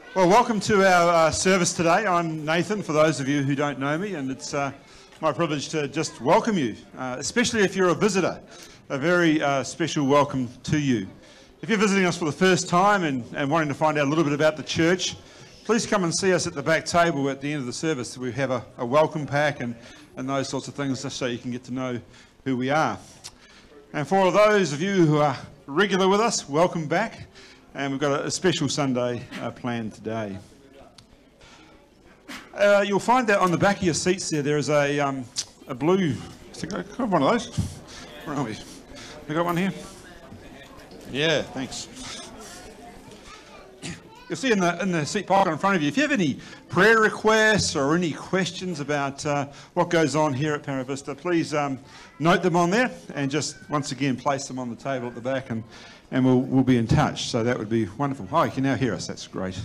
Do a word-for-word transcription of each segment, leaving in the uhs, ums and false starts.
Well, welcome to our uh, service today. I'm Nathan, for those of you who don't know me, and it's uh, my privilege to just welcome you, uh, especially if you're a visitor. A very uh, special welcome to you. If you're visiting us for the first time and, and wanting to find out a little bit about the church, please come and see us at the back table at the end of the service. We have a, a welcome pack and, and those sorts of things just so you can get to know who we are. And for all those of you who are regular with us, welcome back. And we've got a, a special Sunday uh, planned today. Uh, you'll find that on the back of your seats there, there is a, um, a blue, I think I have one of those. Where are we? We got one here? Yeah, thanks. You'll see in the, in the seat pocket in front of you, if you have any prayer requests or any questions about uh, what goes on here at ParaVista, please um, note them on there and just once again place them on the table at the back, and, and we'll, we'll be in touch. So that would be wonderful. Oh, you can now hear us. That's great.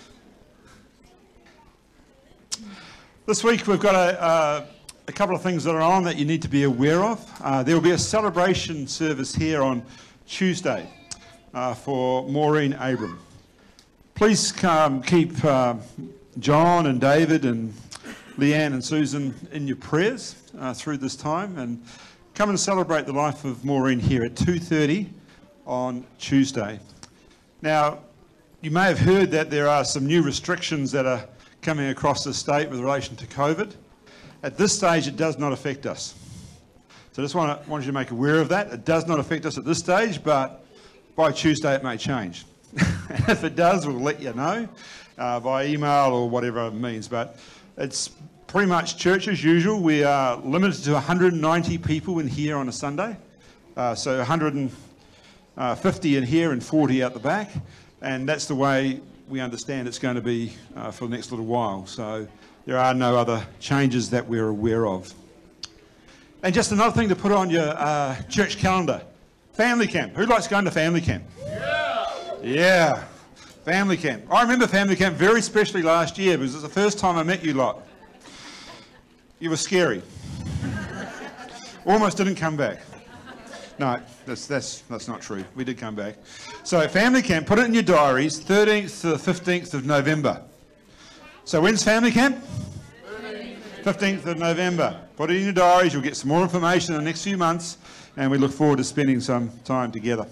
This week we've got a, a, a couple of things that are on that you need to be aware of. Uh, there will be a celebration service here on Tuesday uh, for Maureen Abram. Please um, keep uh, John and David and Leanne and Susan in your prayers uh, through this time, and come and celebrate the life of Maureen here at two thirty on Tuesday. Now, you may have heard that there are some new restrictions that are coming across the state with relation to COVID. At this stage, it does not affect us. So I just want, to, want you to make aware of that. It does not affect us at this stage, but by Tuesday it may change. If it does, we'll let you know uh, by email or whatever it means. But it's pretty much church as usual. We are limited to one hundred ninety people in here on a Sunday. Uh, so one hundred fifty in here and forty out the back. And that's the way we understand it's going to be uh, for the next little while. So there are no other changes that we're aware of. And just another thing to put on your uh, church calendar. Family camp. Who likes going to family camp? Yeah! Yeah, family camp. I remember family camp very specially last year because it's the first time I met you lot. You were scary. Almost didn't come back. No, that's, that's, that's not true. We did come back. So family camp, put it in your diaries, thirteenth to the fifteenth of November. So when's family camp? fifteenth of November. Put it in your diaries. You'll get some more information in the next few months, and we look forward to spending some time together.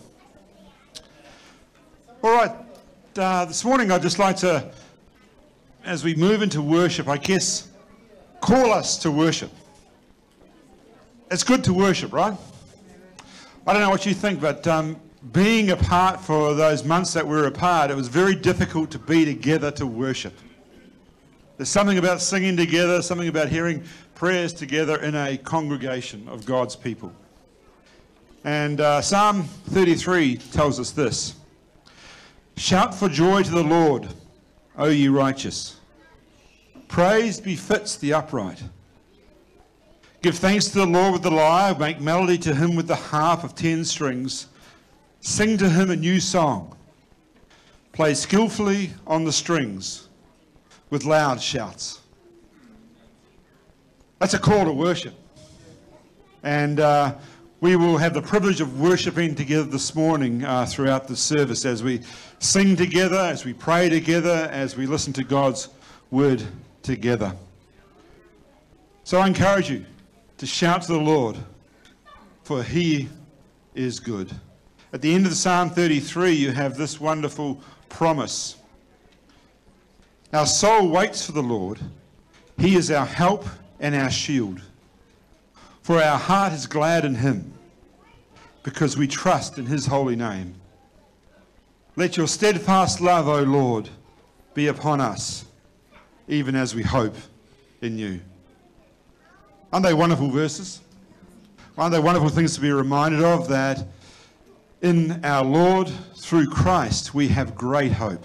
All right, uh, this morning I'd just like to, as we move into worship, I guess, call us to worship. It's good to worship, right? I don't know what you think, but um, being apart for those months that we were apart, it was very difficult to be together to worship. There's something about singing together, something about hearing prayers together in a congregation of God's people. And uh, Psalm thirty-three tells us this: "Shout for joy to the Lord, O ye righteous. Praise befits the upright. Give thanks to the Lord with the lyre, make melody to him with the harp of ten strings. Sing to him a new song. Play skillfully on the strings with loud shouts." That's a call to worship. And uh, we will have the privilege of worshipping together this morning uh, throughout the service as we sing together, as we pray together, as we listen to God's word together. So I encourage you to shout to the Lord, for he is good. At the end of Psalm thirty-three, you have this wonderful promise. Our soul waits for the Lord. He is our help and our shield. For our heart is glad in him, because we trust in his holy name. Let your steadfast love, O Lord, be upon us, even as we hope in you. Aren't they wonderful verses? Aren't they wonderful things to be reminded of, that in our Lord, through Christ, we have great hope.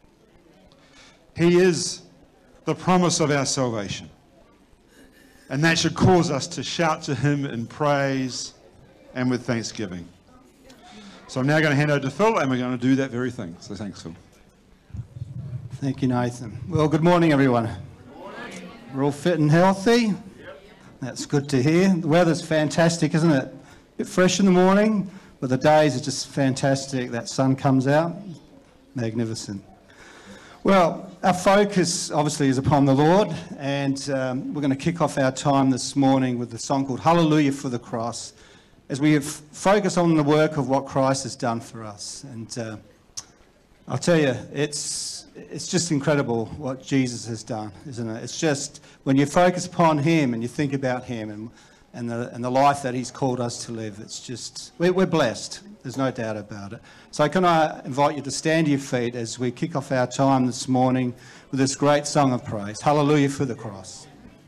He is the promise of our salvation. And that should cause us to shout to him in praise and with thanksgiving. So I'm now going to hand over to Phil, and we're going to do that very thing. So thanks, Phil. Thank you, Nathan. Well, good morning, everyone. Good morning. We're all fit and healthy. Yep. That's good to hear. The weather's fantastic, isn't it? A bit fresh in the morning, but the days are just fantastic. That sun comes out. Magnificent. Well, our focus obviously is upon the Lord, and um, we're going to kick off our time this morning with a song called Hallelujah for the Cross, as we f- focus on the work of what Christ has done for us. And uh, I'll tell you, it's it's just incredible what Jesus has done, isn't it? It's just when you focus upon him and you think about him and and the and the life that he's called us to live, it's just, we're, we're blessed. There's no doubt about it. So can I invite you to stand to your feet as we kick off our time this morning with this great song of praise. Hallelujah for the cross.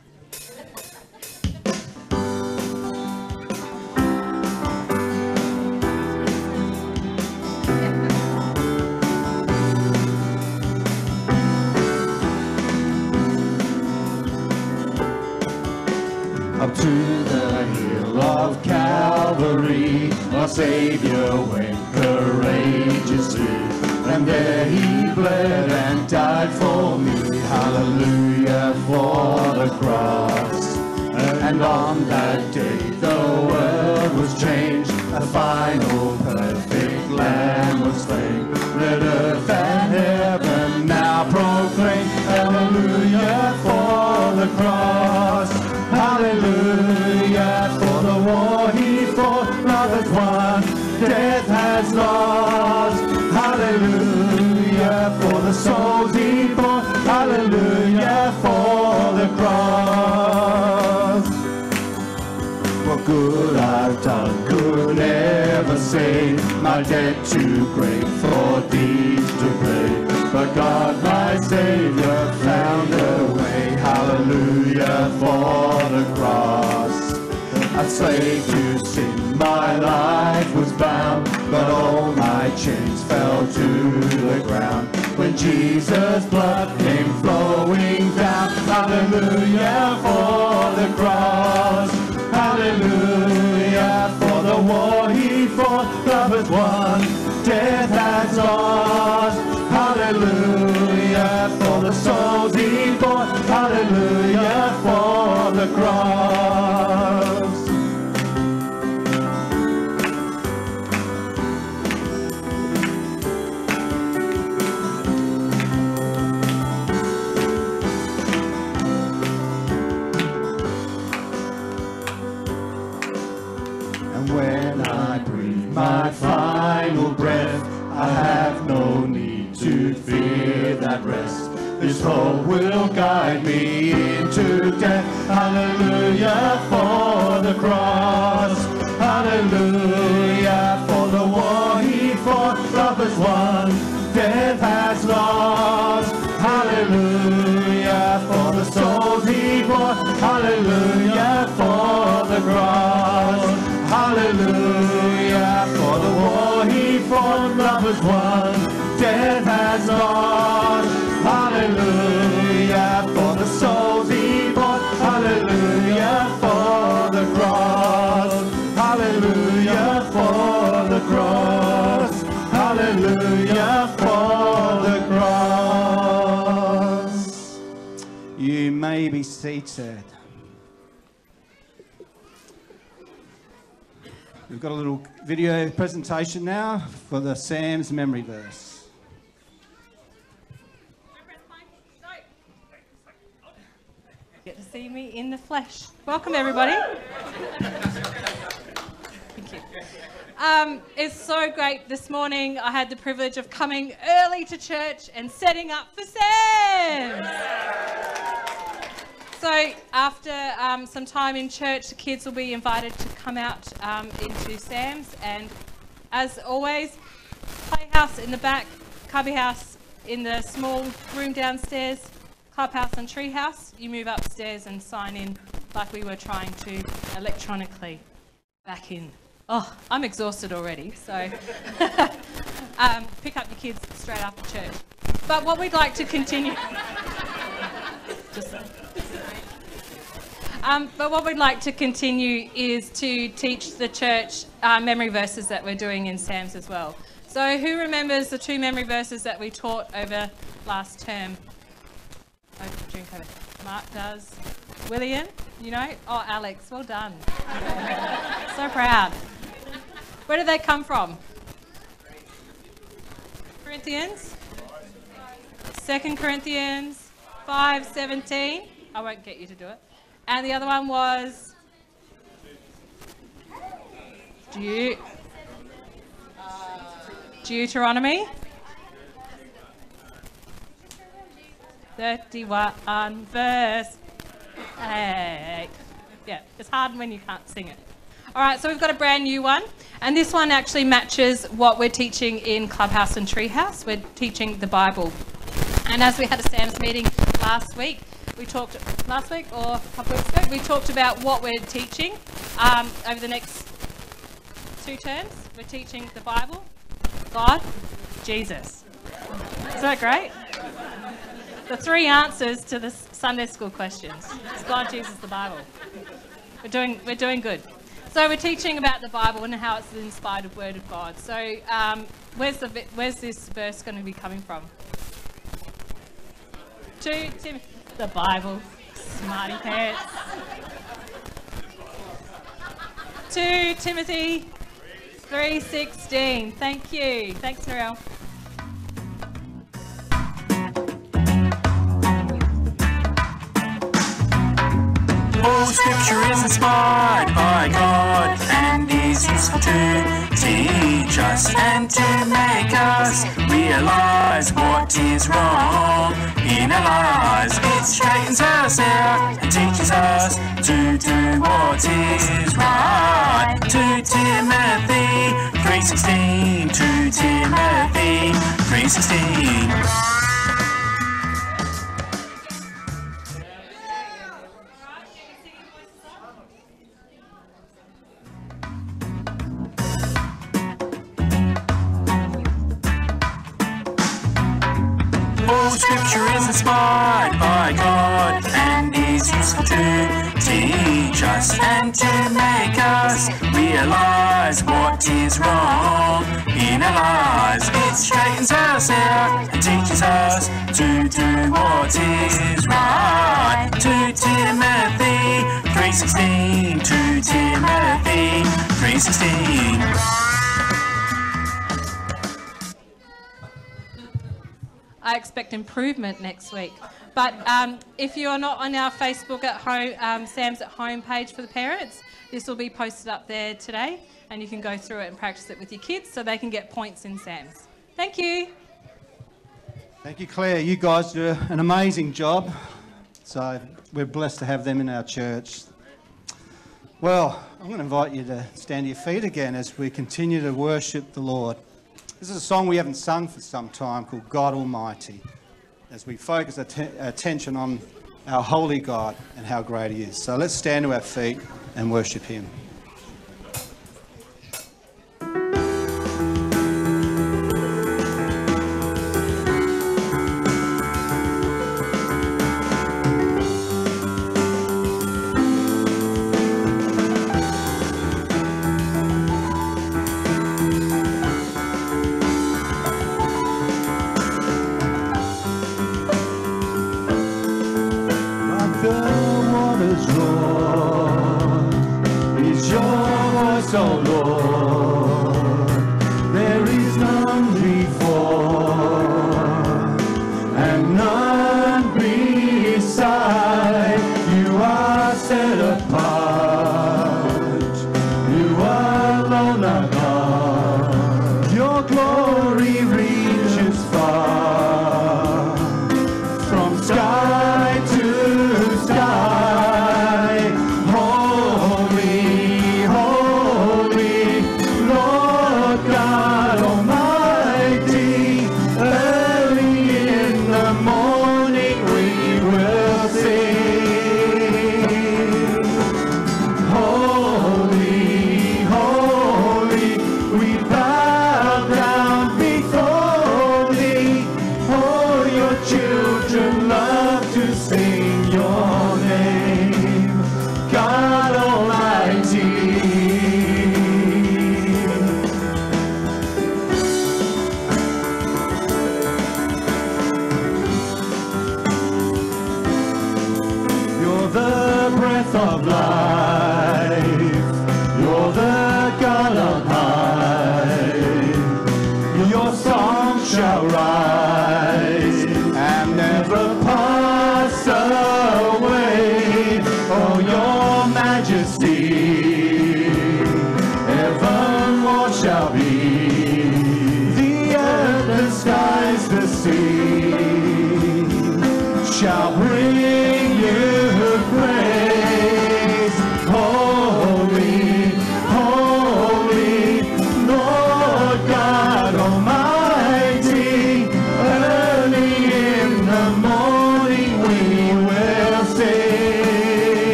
Up to the hill of Calvary, our Saviour went courageously, and there he bled and died for me. Hallelujah for the cross. And on that day the world was changed, a final perfect Lamb was slain. Let earth and heaven now proclaim, hallelujah for the cross. Hallelujah for the war he fought, love has won, death has lost. Hallelujah for the souls he bought, hallelujah for the cross. What good I've done could never save, my debt too great for deeds to pay. But God my Saviour found a way, hallelujah for the cross. A slave to sin, my life was bound, but all my chains fell to the ground. When Jesus' blood came flowing down, hallelujah for the cross. Hallelujah for the war he fought, love has won, death has lost. Hallelujah for the souls he bought, hallelujah for the cross. And when I breathe my final breath, I have no need to fear that rest. This hope will guide me into death. Hallelujah for the cross. Hallelujah for the war he fought, love has won, death has lost. Hallelujah for the souls he bought, hallelujah for the cross. Hallelujah for the war he fought, love has won, death has lost. Hallelujah for the souls he bought, hallelujah for the cross. Hallelujah for the cross. Hallelujah for the cross. You may be seated. We've got a little video presentation now for the Sam's memory verse. Get to see me in the flesh. Welcome, everybody. Thank you. Um, it's so great this morning. I had the privilege of coming early to church and setting up for Sam's. So after um, some time in church, the kids will be invited to come out um, into Sam's, and as always, playhouse in the back, cubby house in the small room downstairs, clubhouse and treehouse. You move upstairs and sign in like we were trying to electronically back in. Oh, I'm exhausted already, so um, pick up your kids straight after church. But what we'd like to continue... Just saying. Um, but what we'd like to continue is to teach the church uh, memory verses that we're doing in Sam's as well. So who remembers the two memory verses that we taught over last term? Oh, drink over. Mark does. William, you know? Oh, Alex, well done. So proud. Where do they come from? Corinthians? Second Corinthians five seventeen. I won't get you to do it. And the other one was Deut- Deuteronomy thirty-one verse eight. Yeah, it's hard when you can't sing it. All right, so we've got a brand new one, and this one actually matches what we're teaching in Clubhouse and Treehouse. We're teaching the Bible. And as we had a Sam's meeting last week, we talked, last week or a couple of weeks ago, we talked about what we're teaching um, over the next two terms. We're teaching the Bible, God, Jesus. Isn't that great? The three answers to the Sunday school questions. It's God, Jesus, the Bible. We're doing, we're doing good. So we're teaching about the Bible and how it's the inspired word of God. So um, where's, the, where's this verse going to be coming from? Two, Tim, the Bible, smarty pants. Two Timothy three sixteen. Thank you. Thanks, Narelle. All scripture is inspired by God and is useful to teach us and to make us realize what is wrong in our lives. It straightens us out and teaches us to do what is right. To Timothy three sixteen, to Timothy three sixteen. All scripture is inspired by God and is useful to teach us and to make us realize what is wrong in our lives. It straightens us out and teaches us to do what is right. To Timothy three sixteen, to Timothy three sixteen. I expect improvement next week. But um, if you're not on our Facebook at home, um, Sam's at Home page for the parents, this will be posted up there today, and you can go through it and practice it with your kids so they can get points in Sam's. Thank you. Thank you, Claire. You guys do an amazing job. So we're blessed to have them in our church. Well, I'm going to invite you to stand to your feet again as we continue to worship the Lord. This is a song we haven't sung for some time called God Almighty, as we focus our attention on our holy God and how great He is. So let's stand to our feet and worship Him. Holy, holy,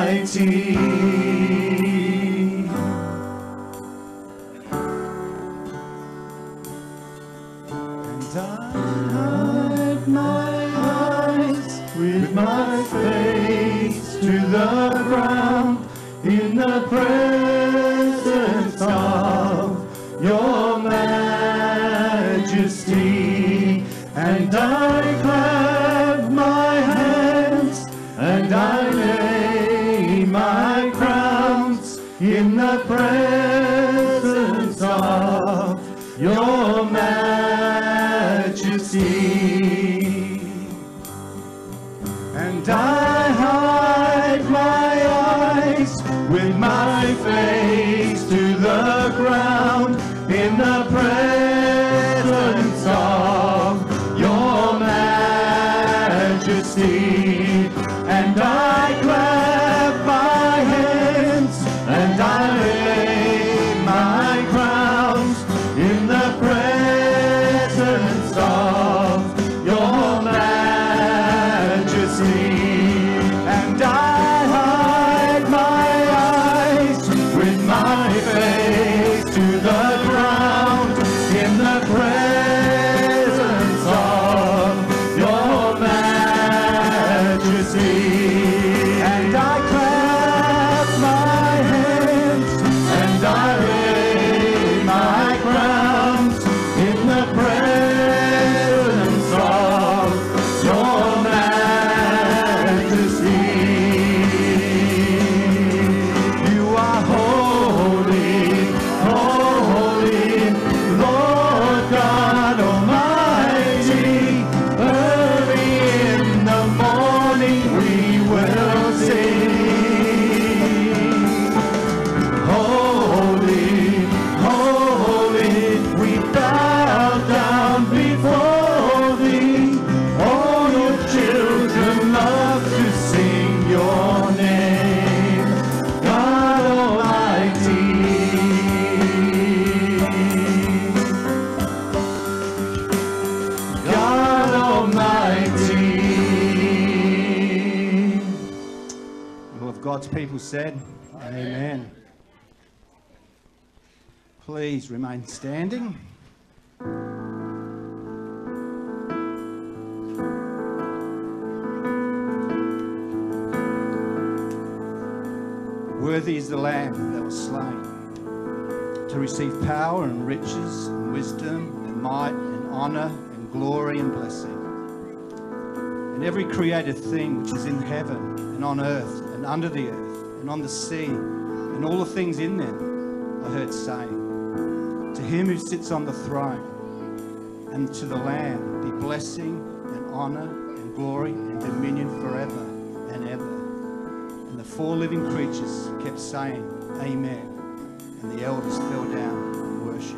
Almighty. And I hide my eyes with my face to the ground in the presence of your majesty. And I clap my hands and I lay my crowns in the presence of your majesty. And I hide my eyes with my face to the ground in the presence of your majesty. And I clap my hands and I lay my crowns in the presence of your majesty. And I hide my eyes with my face to the ground in the presence of your majesty. And I clap my hands and I lay my crowns in the presence of your majesty. You are holy, holy, Lord God Almighty. Early in the morning we will sing. Holy, holy, we bow down before thee. All your children love to sing your name, God Almighty. God Almighty. All of God's people said, Amen. Please remain standing. Worthy is the Lamb that was slain to receive power and riches and wisdom and might and honour and glory and blessing. And every created thing which is in heaven and on earth and under the earth and on the sea and all the things in them, I heard saying, to him who sits on the throne and to the Lamb be blessing and honour and glory and dominion forever and ever. And the four living creatures kept saying, Amen. And the elders fell down and worshipped.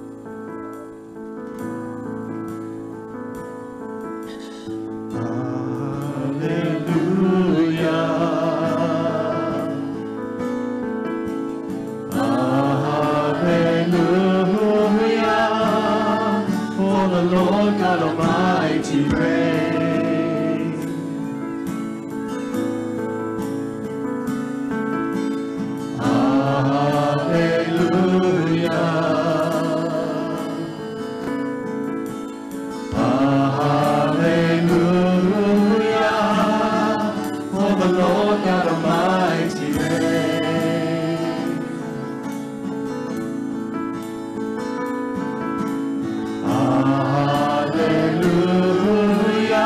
Lord God Almighty reigns. Hallelujah. Hallelujah. For the Lord God Almighty reigns. Hallelujah.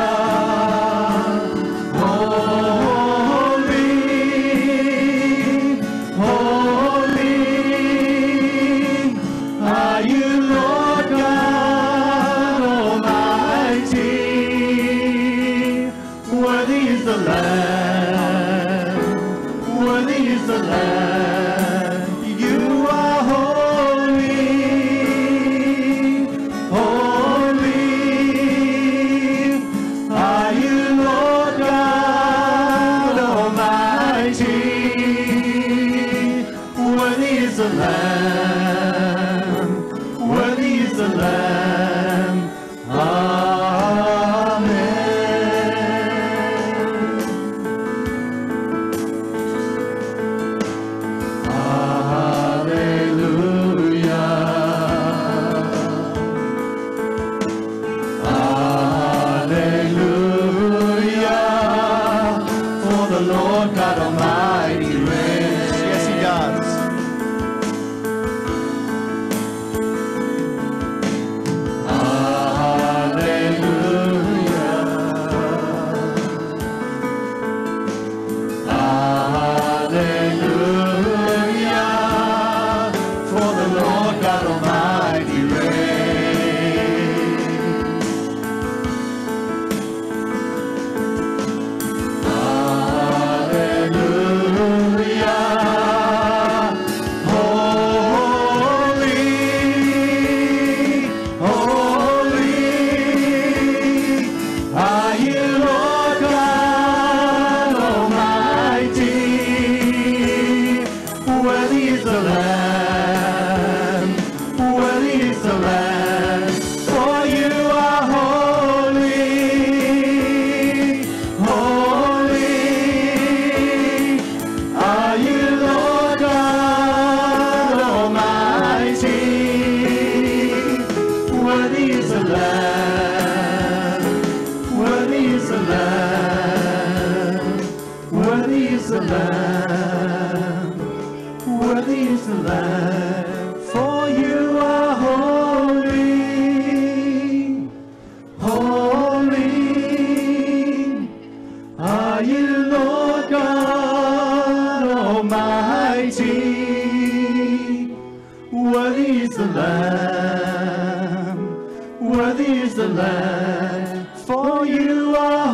Lamb, worthy is the Lamb, for you are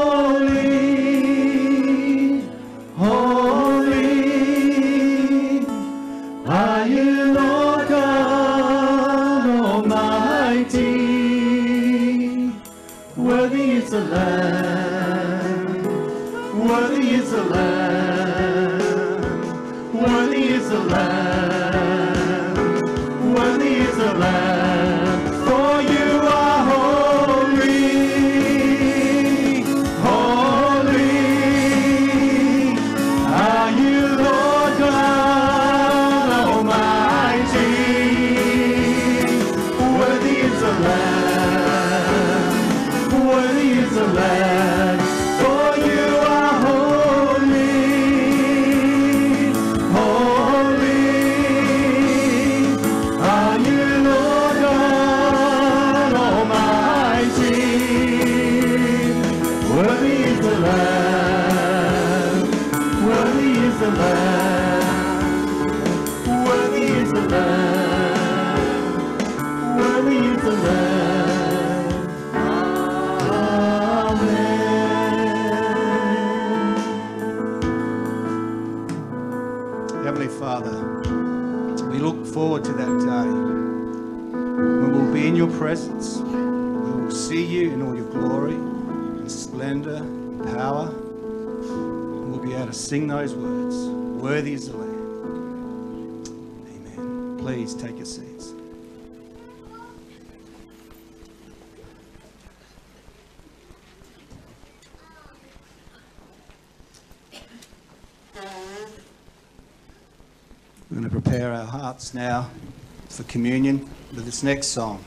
holy, holy, are you Lord God Almighty. Worthy is the Lamb, worthy is the Lamb, worthy is the Lamb, worthy is the Lamb, for you are holy, holy, are you Lord God Almighty. Worthy is the Lamb, worthy is the Lamb, for you are holy, holy, are you Lord God Almighty. Worthy is the Lamb, worthy is the Lamb, worthy is the Lamb, worthy is the Lamb. Amen. Heavenly Father, we look forward to that day when we'll be in your presence. We will see you in all your glory and splendor and power. And we'll be able to sing those words, worthy is the Lamb. Amen. Please take your seats. We're going to prepare our hearts now for communion with this next song.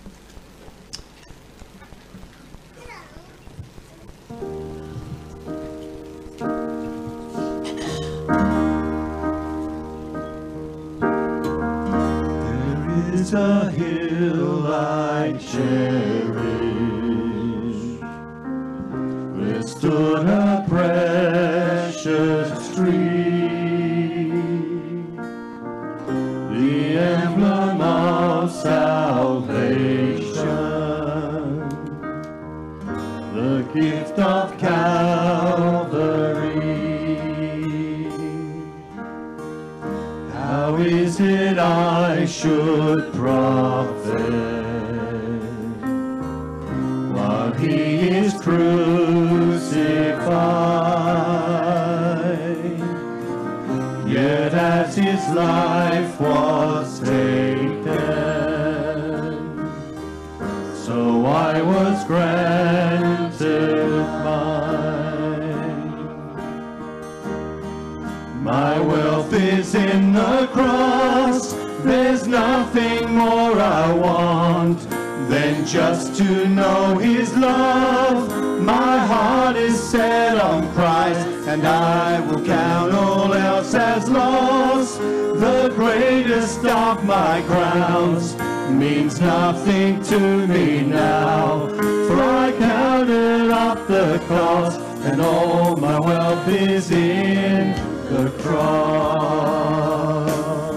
There is a hill I cherish, where stood a precious tree, the emblem of salvation, the gift of Calvary. How is it I should profit while he is crucified? Yet as his life was taken, so I was granted mine. My wealth is in the cross, there's nothing more I want than just to know his love. My heart is set on Christ, and I will count all else as loss. The greatest of my crowns means nothing to me now, for I counted up the cost, and all my wealth is in the cross.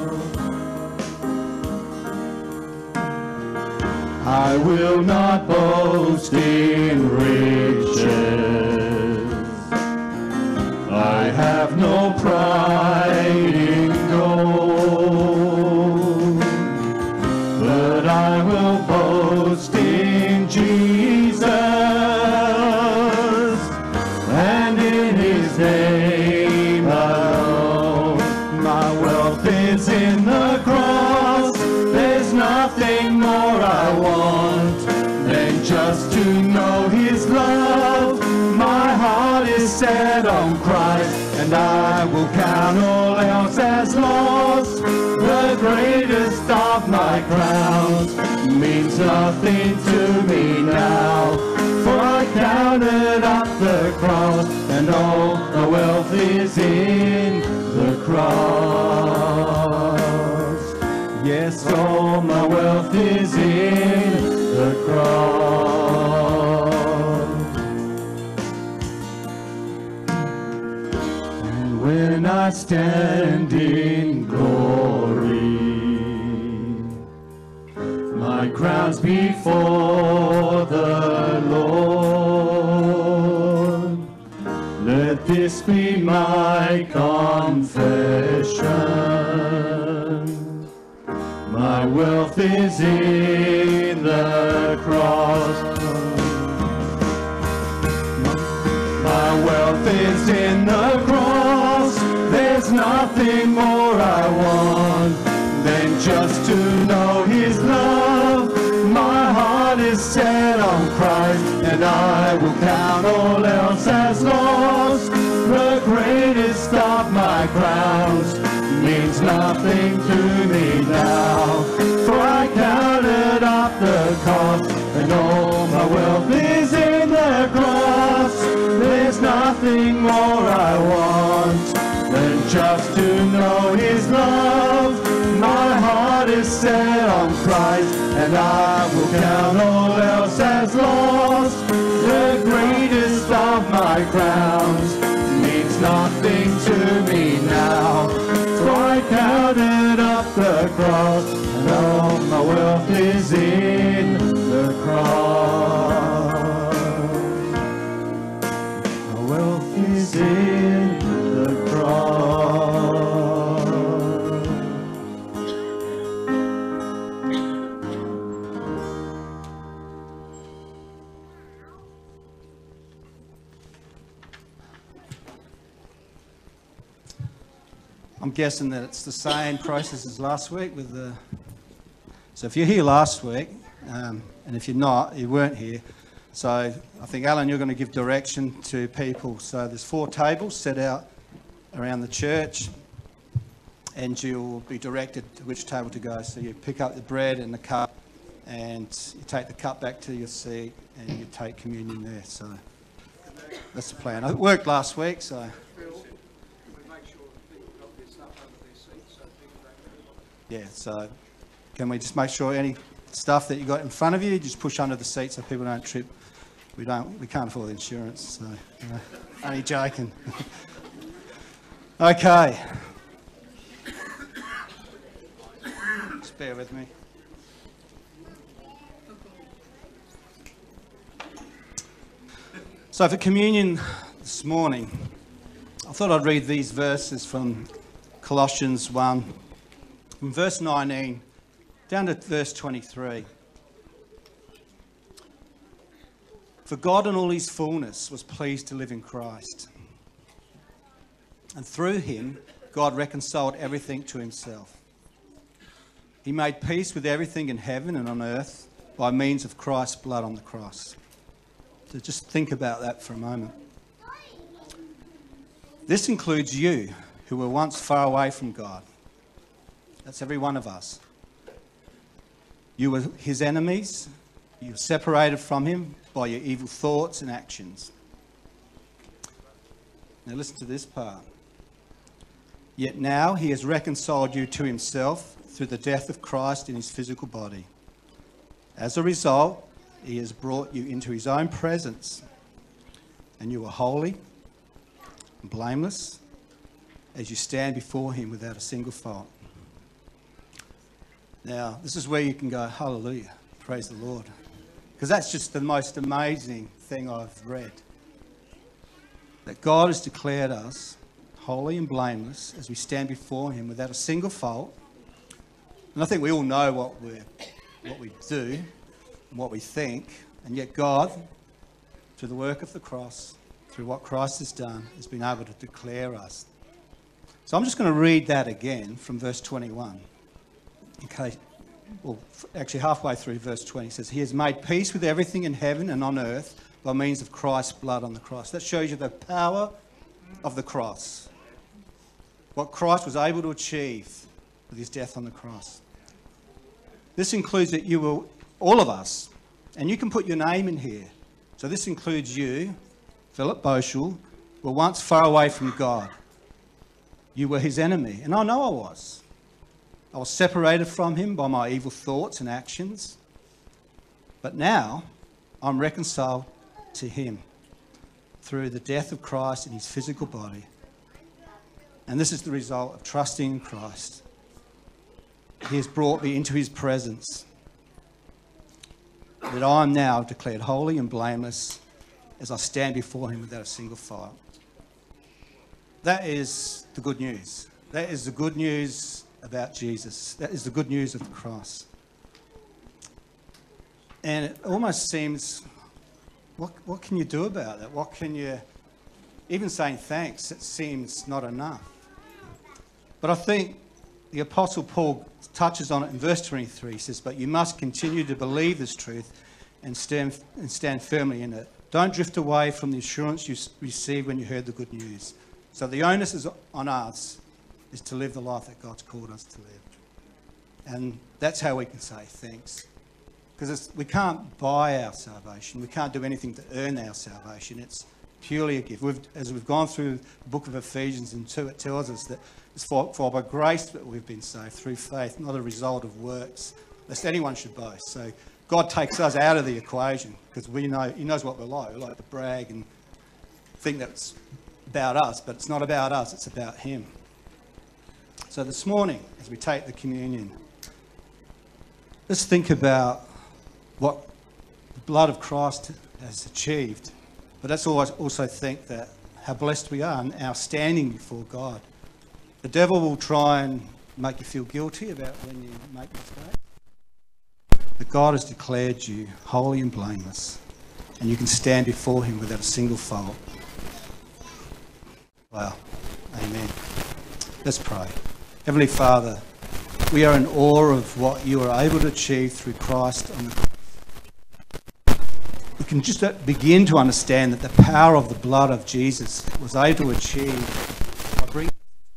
I will not boast in riches, I have no pride in gold, but I will boast in Jesus and in his name alone. My wealth is in the cross, there's nothing more I want than just to know his love. My heart is set on Christ, and I will count all else as lost. The greatest of my crowns means nothing to me now, for I counted up the cross, and all the wealth is in the cross. Yes, all my wealth is in the cross. And when I stand in glory, stands before the Lord. Let this be my confession. My wealth is in the cross. My wealth is in the cross. There's nothing more I want than just to know his love. My heart is set on Christ, and I will count all else as lost. The greatest of my crowns means nothing to me now, for I counted up the cost, and all my wealth is in the cross. There's nothing more I want than just to know his love. My heart is set on Christ, and I will count all else as lost. The greatest of my crowns means nothing to me now, so I counted up the cross, and all my wealth is in the cross. My wealth is in the cross. I'm guessing that it's the same process as last week with the... So if you're here last week, um, and if you're not, you weren't here, so I think, Alan, you're going to give direction to people. So there's four tables set out around the church, and you'll be directed to which table to go. So you pick up the bread and the cup, and you take the cup back to your seat, and you take communion there. So that's the plan. It worked last week, so... Yeah, so can we just make sure any stuff that you got in front of you, you just push under the seat so people don't trip. We don't, we can't afford the insurance, so you know, only joking. Okay. Just bear with me. So for communion this morning, I thought I'd read these verses from Colossians one. From verse nineteen down to verse twenty-three. For God in all his fullness was pleased to live in Christ. And through him, God reconciled everything to himself. He made peace with everything in heaven and on earth by means of Christ's blood on the cross. So just think about that for a moment. This includes you, who were once far away from God. That's every one of us. You were his enemies. You were separated from him by your evil thoughts and actions. Now listen to this part. Yet now he has reconciled you to himself through the death of Christ in his physical body. As a result, he has brought you into his own presence, and you are holy and blameless as you stand before him without a single fault. Now, this is where you can go, hallelujah, praise the Lord. Because that's just the most amazing thing I've read. That God has declared us holy and blameless as we stand before him without a single fault. And I think we all know what, we're, what we do and what we think. And yet God, through the work of the cross, through what Christ has done, has been able to declare us. So I'm just going to read that again from verse twenty-one. Okay, well, actually halfway through verse twenty, it says, he has made peace with everything in heaven and on earth by means of Christ's blood on the cross. That shows you the power of the cross. What Christ was able to achieve with his death on the cross. This includes that you were, all of us, and you can put your name in here. So this includes you, Philip Boschel, were once far away from God. You were his enemy, and I know I was. I was separated from him by my evil thoughts and actions. But now I'm reconciled to him through the death of Christ in his physical body. And this is the result of trusting in Christ. He has brought me into his presence. that I am now declared holy and blameless as I stand before him without a single fault. That is the good news. That is the good news about Jesus. That is the good news of the cross. And it almost seems, what, what can you do about that? What can you, even saying thanks, it seems not enough. But I think the Apostle Paul touches on it in verse twenty-three. He says, but you must continue to believe this truth and stand, and stand firmly in it. Don't drift away from the assurance you received when you heard the good news. So the onus is on us is to live the life that God's called us to live. And that's how we can say thanks. Because we can't buy our salvation. We can't do anything to earn our salvation. It's purely a gift. We've, as we've gone through the book of Ephesians and two, it tells us that it's for, for by grace that we've been saved through faith, not a result of works, lest anyone should boast. So God takes us out of the equation because we know he knows what we're like. We like to brag and think that's about us, but it's not about us, it's about him. So this morning, as we take the communion, let's think about what the blood of Christ has achieved. But let's always also think that how blessed we are in our standing before God. The devil will try and make you feel guilty about when you make mistakes. But God has declared you holy and blameless, and you can stand before him without a single fault. Wow. Amen. Let's pray. Heavenly Father, we are in awe of what you are able to achieve through Christ on the cross. We can just begin to understand that the power of the blood of Jesus was able to achieve by bringing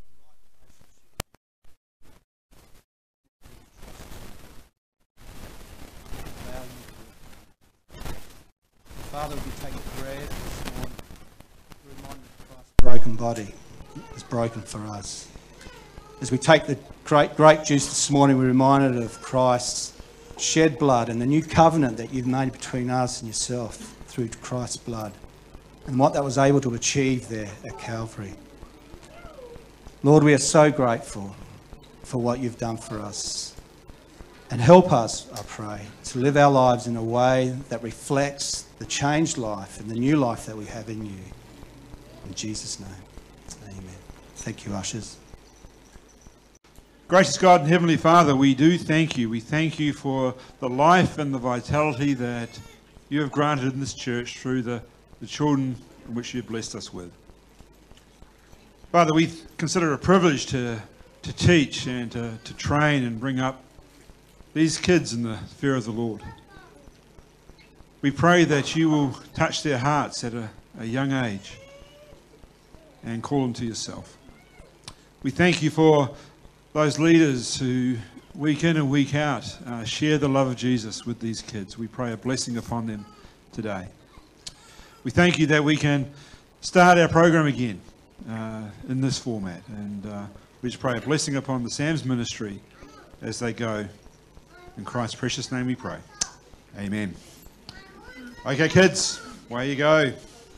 Father, we take the bread this morning, reminded of Christ's broken body is broken for us. As we take the great grape juice this morning, we're reminded of Christ's shed blood and the new covenant that you've made between us and yourself through Christ's blood and what that was able to achieve there at Calvary. Lord, we are so grateful for what you've done for us. And help us, I pray, to live our lives in a way that reflects the changed life and the new life that we have in you. In Jesus' name, amen. Thank you, ushers. Gracious God and Heavenly Father, we do thank you. We thank you for the life and the vitality that you have granted in this church through the, the children in which you have blessed us with. Father, we consider it a privilege to, to teach and to, to train and bring up these kids in the fear of the Lord. We pray that you will touch their hearts at a, a young age and call them to yourself. We thank you for those leaders who week in and week out uh, share the love of Jesus with these kids. We pray a blessing upon them today. We thank you that we can start our program again uh, in this format, and uh, we just pray a blessing upon the Sam's ministry as they go. In Christ's precious name we pray. Amen. Okay, kids, away you go.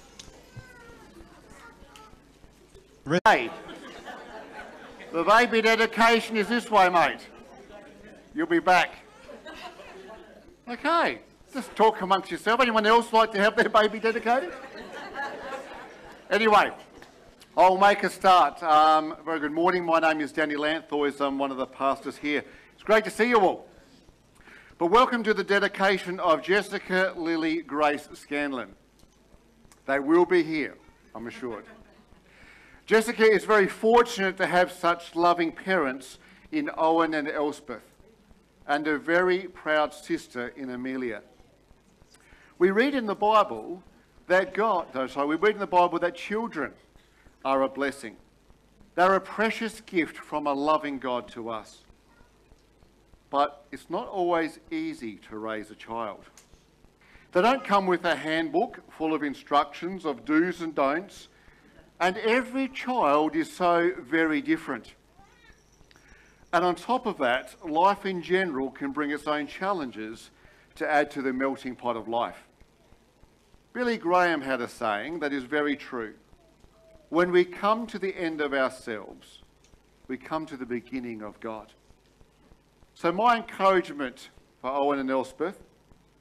Hey, the baby dedication is this way, mate. You'll be back. Okay, just talk amongst yourself. Anyone else like to have their baby dedicated? Anyway, I'll make a start. Um, very good morning. My name is Danny Lanthorse. I'm one of the pastors here. It's great to see you all. But welcome to the dedication of Jessica, Lily, Grace Scanlon. They will be here, I'm assured. Jessica is very fortunate to have such loving parents in Owen and Elspeth, and a very proud sister in Amelia. We read in the Bible that God, no, sorry, we read in the Bible that children are a blessing. They're a precious gift from a loving God to us. But it's not always easy to raise a child. They don't come with a handbook full of instructions of do's and don'ts, and every child is so very different. And on top of that, life in general can bring its own challenges to add to the melting pot of life. Billy Graham had a saying that is very true. When we come to the end of ourselves, we come to the beginning of God. So my encouragement for Owen and Elspeth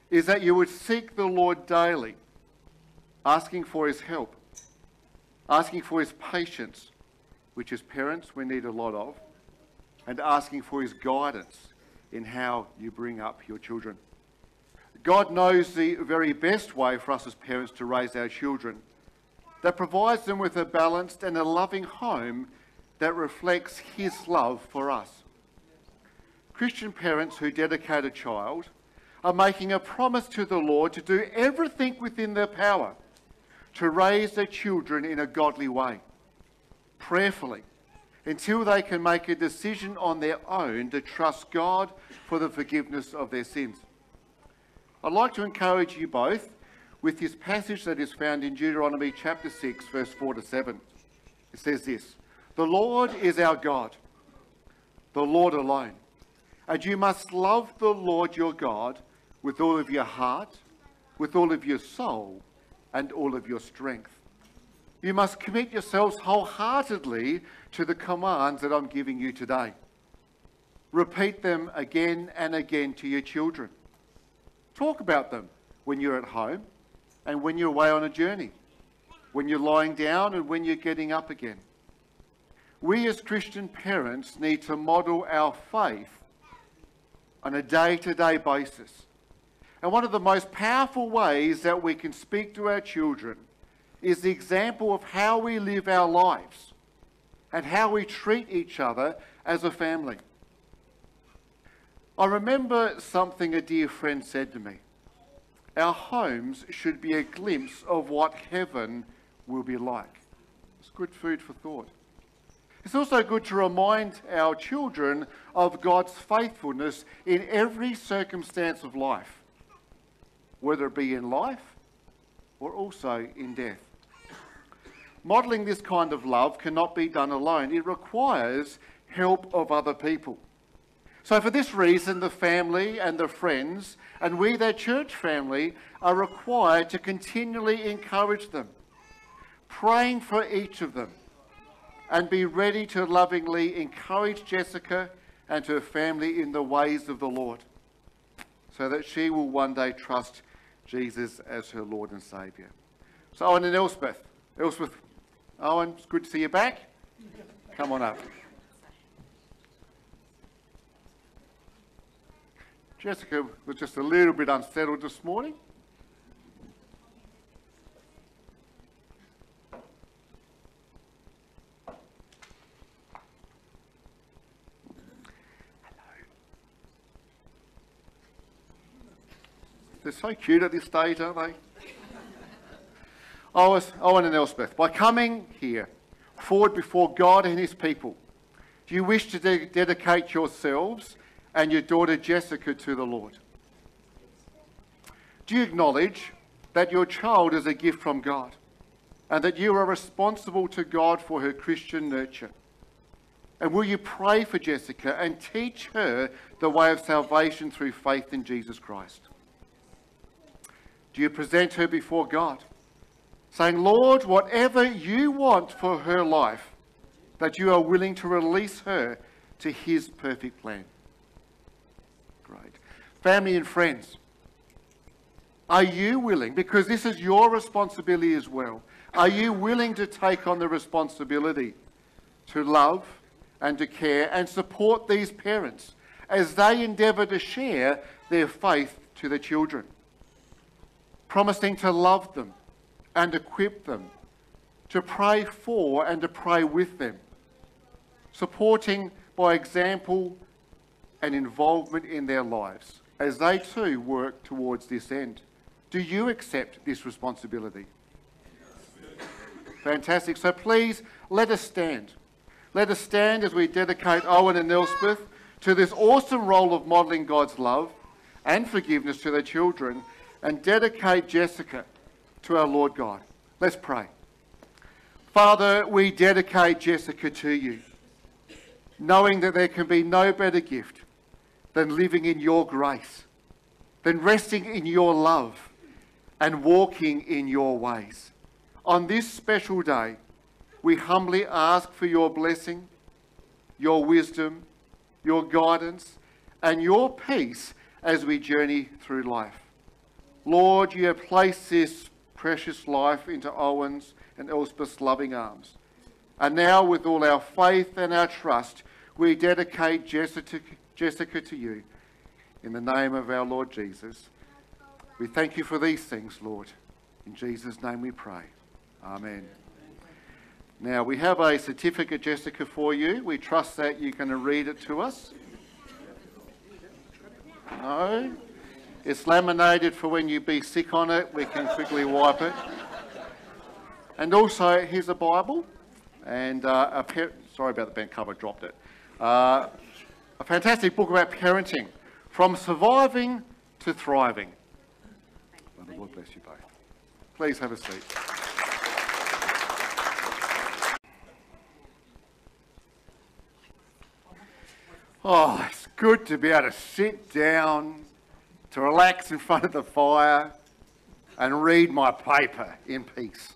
is that you would seek the Lord daily, asking for his help, asking for his patience, which as parents we need a lot of, and asking for his guidance in how you bring up your children. God knows the very best way for us as parents to raise our children, that provides them with a balanced and a loving home that reflects his love for us. Christian parents who dedicate a child are making a promise to the Lord to do everything within their power to raise their children in a godly way, prayerfully, until they can make a decision on their own to trust God for the forgiveness of their sins. I'd like to encourage you both with this passage that is found in Deuteronomy chapter six, verse four to seven. It says this, "The Lord is our God, the Lord alone, and you must love the Lord your God with all of your heart, with all of your soul, and all of your strength. You must commit yourselves wholeheartedly to the commands that I'm giving you today. Repeat them again and again to your children. Talk about them when you're at home and when you're away on a journey, when you're lying down and when you're getting up again. We as Christian parents need to model our faith on a day-to-day basis. And one of the most powerful ways that we can speak to our children is the example of how we live our lives and how we treat each other as a family. I remember something a dear friend said to me. Our homes should be a glimpse of what heaven will be like. It's good food for thought. It's also good to remind our children of God's faithfulness in every circumstance of life, whether it be in life or also in death. Modelling this kind of love cannot be done alone. It requires help of other people. So for this reason, the family and the friends, and we, their church family, are required to continually encourage them, praying for each of them, and be ready to lovingly encourage Jessica and her family in the ways of the Lord, so that she will one day trust Jesus as her Lord and Saviour. So Owen and Elspeth. Elspeth, Owen, it's good to see you back. Come on up. Jessica was just a little bit unsettled this morning. They're so cute at this stage, aren't they? Owen and Elspeth, by coming here, forward before God and his people, do you wish to de- dedicate yourselves and your daughter Jessica to the Lord? Do you acknowledge that your child is a gift from God and that you are responsible to God for her Christian nurture? And will you pray for Jessica and teach her the way of salvation through faith in Jesus Christ? Do you present her before God, saying, Lord, whatever you want for her life, that you are willing to release her to his perfect plan? Great. Family and friends, are you willing, because this is your responsibility as well, are you willing to take on the responsibility to love and to care and support these parents as they endeavour to share their faith to the children, promising to love them and equip them, to pray for and to pray with them, supporting by example and involvement in their lives as they too work towards this end? Do you accept this responsibility? Fantastic. So please let us stand. Let us stand as we dedicate Owen and Elspeth to this awesome role of modelling God's love and forgiveness to their children, and dedicate Jessica to our Lord God. Let's pray. Father, we dedicate Jessica to you, knowing that there can be no better gift than living in your grace, than resting in your love and walking in your ways. On this special day, we humbly ask for your blessing, your wisdom, your guidance, and your peace as we journey through life. Lord, you have placed this precious life into Owen's and Elspeth's loving arms. And now, with all our faith and our trust, we dedicate Jessica, Jessica to you. In the name of our Lord Jesus, we thank you for these things, Lord. In Jesus' name we pray. Amen. Now, we have a certificate, Jessica, for you. We trust that you're going to read it to us. No? It's laminated for when you be sick on it. We can quickly wipe it. And also, here's a Bible. And uh, a par- sorry about the bent cover, dropped it. Uh, a fantastic book about parenting. From surviving to thriving. May the Lord bless you both. Please have a seat. Oh, it's good to be able to sit down, to relax in front of the fire and read my paper in peace.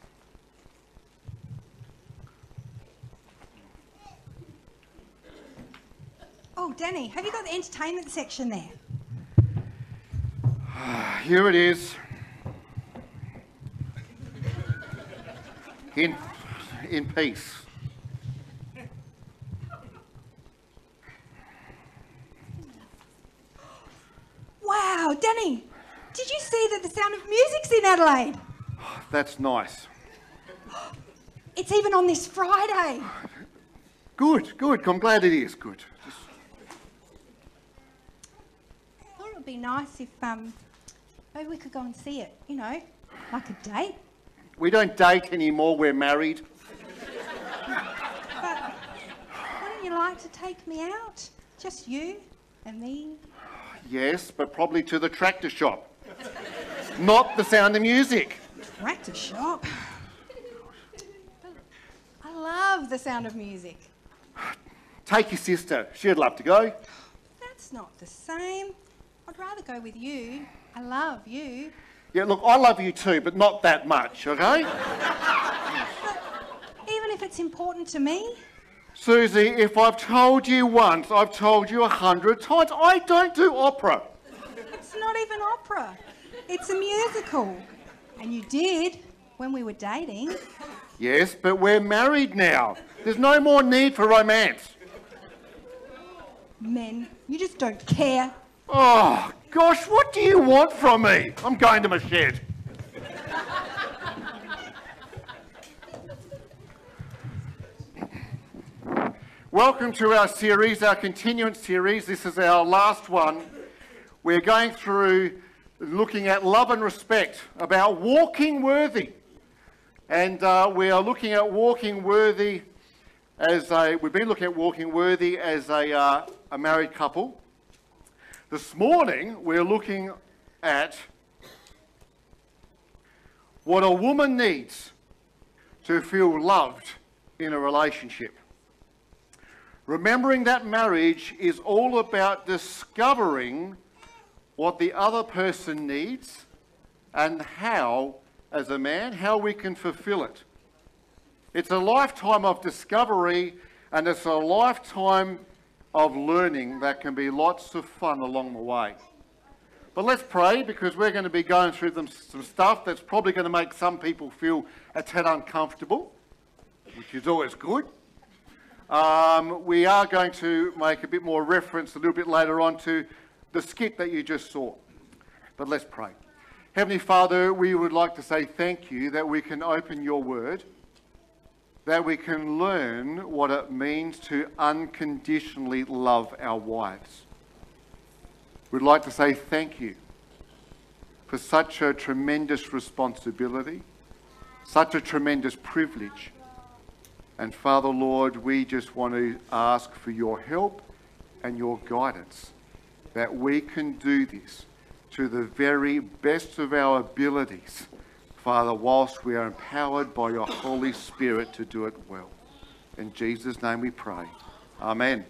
Oh, Danny, have you got the entertainment section there? Here it is. In, in peace. Wow, Danny, did you see that the Sound of Music's in Adelaide? That's nice. It's even on this Friday. Good, good. I'm glad it is good. Just... I thought it would be nice if um, maybe we could go and see it, you know, like a date. We don't date anymore, we're married. But wouldn't you like to take me out? Just you and me? Yes, but probably to the tractor shop. Not the Sound of Music. Tractor shop? I love the Sound of Music. Take your sister. She'd love to go. That's not the same. I'd rather go with you. I love you. Yeah, look, I love you too, but not that much, okay? Even if it's important to me? Susie, if I've told you once, I've told you a hundred times. I don't do opera. It's not even opera. It's a musical. And you did when we were dating. Yes, but we're married now. There's no more need for romance. Men, you just don't care. Oh, gosh, what do you want from me? I'm going to my shed. Welcome to our series, our continuance series. This is our last one. We're going through looking at love and respect, about walking worthy. And uh, we are looking at walking worthy as a, we've been looking at walking worthy as a, uh, a married couple. This morning, we're looking at what a woman needs to feel loved in a relationship. Remembering that marriage is all about discovering what the other person needs and how, as a man, how we can fulfill it. It's a lifetime of discovery, and it's a lifetime of learning that can be lots of fun along the way. But let's pray, because we're going to be going through them, some stuff that's probably going to make some people feel a tad uncomfortable, which is always good. Um, we are going to make a bit more reference a little bit later on to the skit that you just saw. But let's pray. Heavenly Father, we would like to say thank you that we can open your word, that we can learn what it means to unconditionally love our wives. We'd like to say thank you for such a tremendous responsibility, such a tremendous privilege. And Father, Lord, we just want to ask for your help and your guidance, that we can do this to the very best of our abilities, Father, whilst we are empowered by your Holy Spirit to do it well. In Jesus' name we pray. Amen.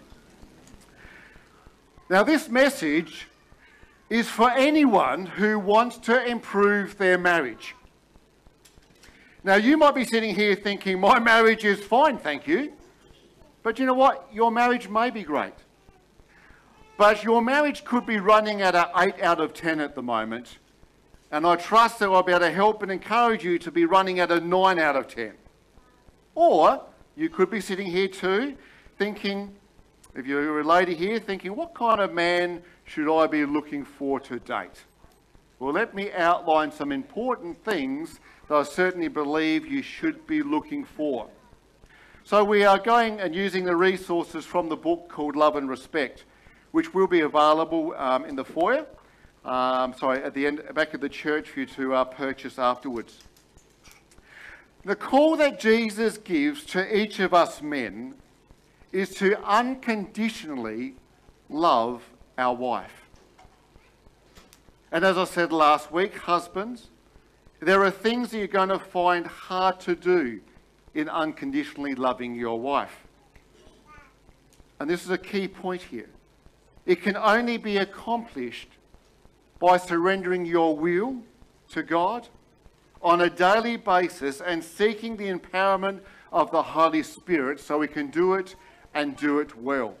Now, this message is for anyone who wants to improve their marriage. Now, you might be sitting here thinking, my marriage is fine, thank you. But you know what? Your marriage may be great. But your marriage could be running at an eight out of ten at the moment. And I trust that I'll be able to help and encourage you to be running at a nine out of ten. Or you could be sitting here too, thinking, if you're a lady here, thinking, what kind of man should I be looking for to date? Well, let me outline some important things that I certainly believe you should be looking for. So we are going and using the resources from the book called Love and Respect, which will be available um, in the foyer, um, sorry, at the end, back of the church for you to uh, purchase afterwards. The call that Jesus gives to each of us men is to unconditionally love our wife. And as I said last week, husbands, there are things that you're going to find hard to do in unconditionally loving your wife. And this is a key point here. It can only be accomplished by surrendering your will to God on a daily basis and seeking the empowerment of the Holy Spirit so we can do it and do it well.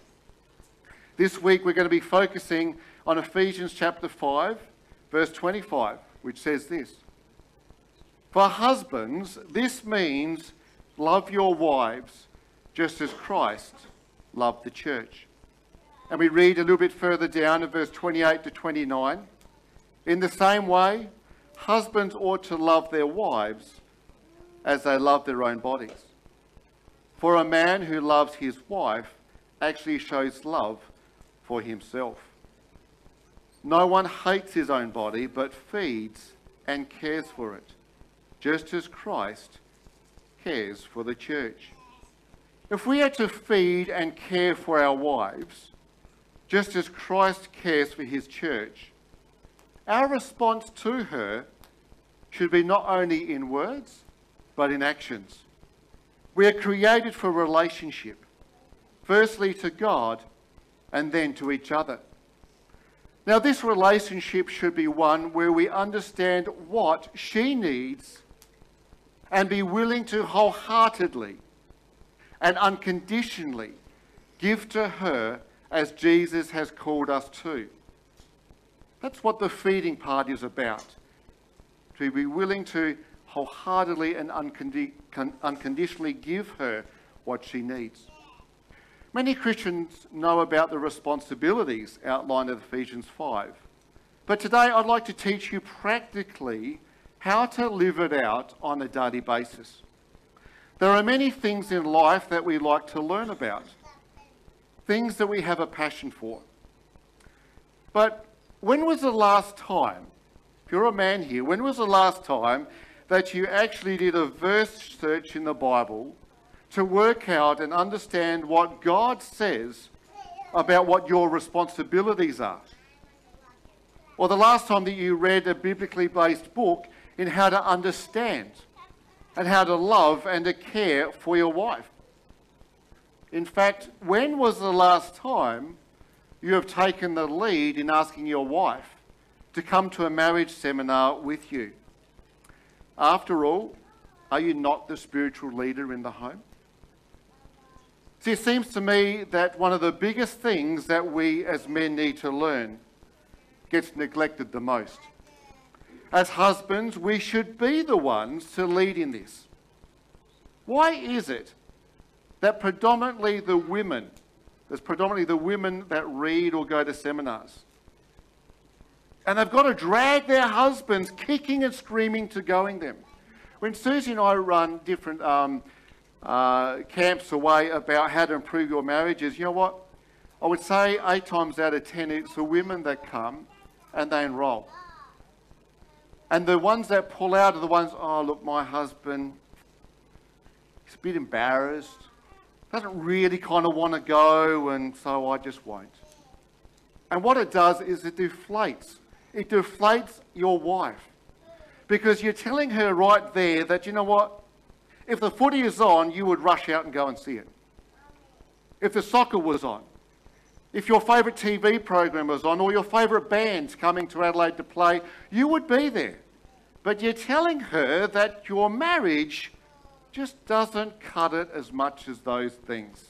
This week we're going to be focusing on Ephesians chapter five, verse twenty-five, which says this. For husbands, this means love your wives just as Christ loved the church. And we read a little bit further down in verse twenty-eight to twenty-nine. In the same way, husbands ought to love their wives as they love their own bodies. For a man who loves his wife actually shows love for himself. No one hates his own body, but feeds and cares for it, just as Christ cares for the church. If we are to feed and care for our wives, just as Christ cares for his church, our response to her should be not only in words, but in actions. We are created for relationship, firstly to God and then to each other. Now, this relationship should be one where we understand what she needs and be willing to wholeheartedly and unconditionally give to her as Jesus has called us to. That's what the feeding part is about. To be willing to wholeheartedly and uncondi- con- unconditionally give her what she needs. Many Christians know about the responsibilities outlined in Ephesians five. But today I'd like to teach you practically how to live it out on a daily basis. There are many things in life that we like to learn about, things that we have a passion for. But when was the last time, if you're a man here, when was the last time that you actually did a verse search in the Bible to work out and understand what God says about what your responsibilities are? Or the last time that you read a biblically based book in how to understand and how to love and to care for your wife? In fact, when was the last time you have taken the lead in asking your wife to come to a marriage seminar with you? After all, are you not the spiritual leader in the home? See, it seems to me that one of the biggest things that we as men need to learn gets neglected the most. As husbands, we should be the ones to lead in this. Why is it that predominantly the women, there's predominantly the women that read or go to seminars, and they've got to drag their husbands kicking and screaming to going them? When Susie and I run different um, Uh, camps away about how to improve your marriages, you know what? I would say eight times out of ten, it's the women that come and they enroll. And the ones that pull out are the ones, oh, look, my husband, he's a bit embarrassed, doesn't really kind of want to go, and so I just won't. And what it does is it deflates. It deflates your wife. Because you're telling her right there that, you know what? If the footy is on, you would rush out and go and see it. If the soccer was on, if your favourite T V program was on, or your favourite band's coming to Adelaide to play, you would be there. But you're telling her that your marriage just doesn't cut it as much as those things.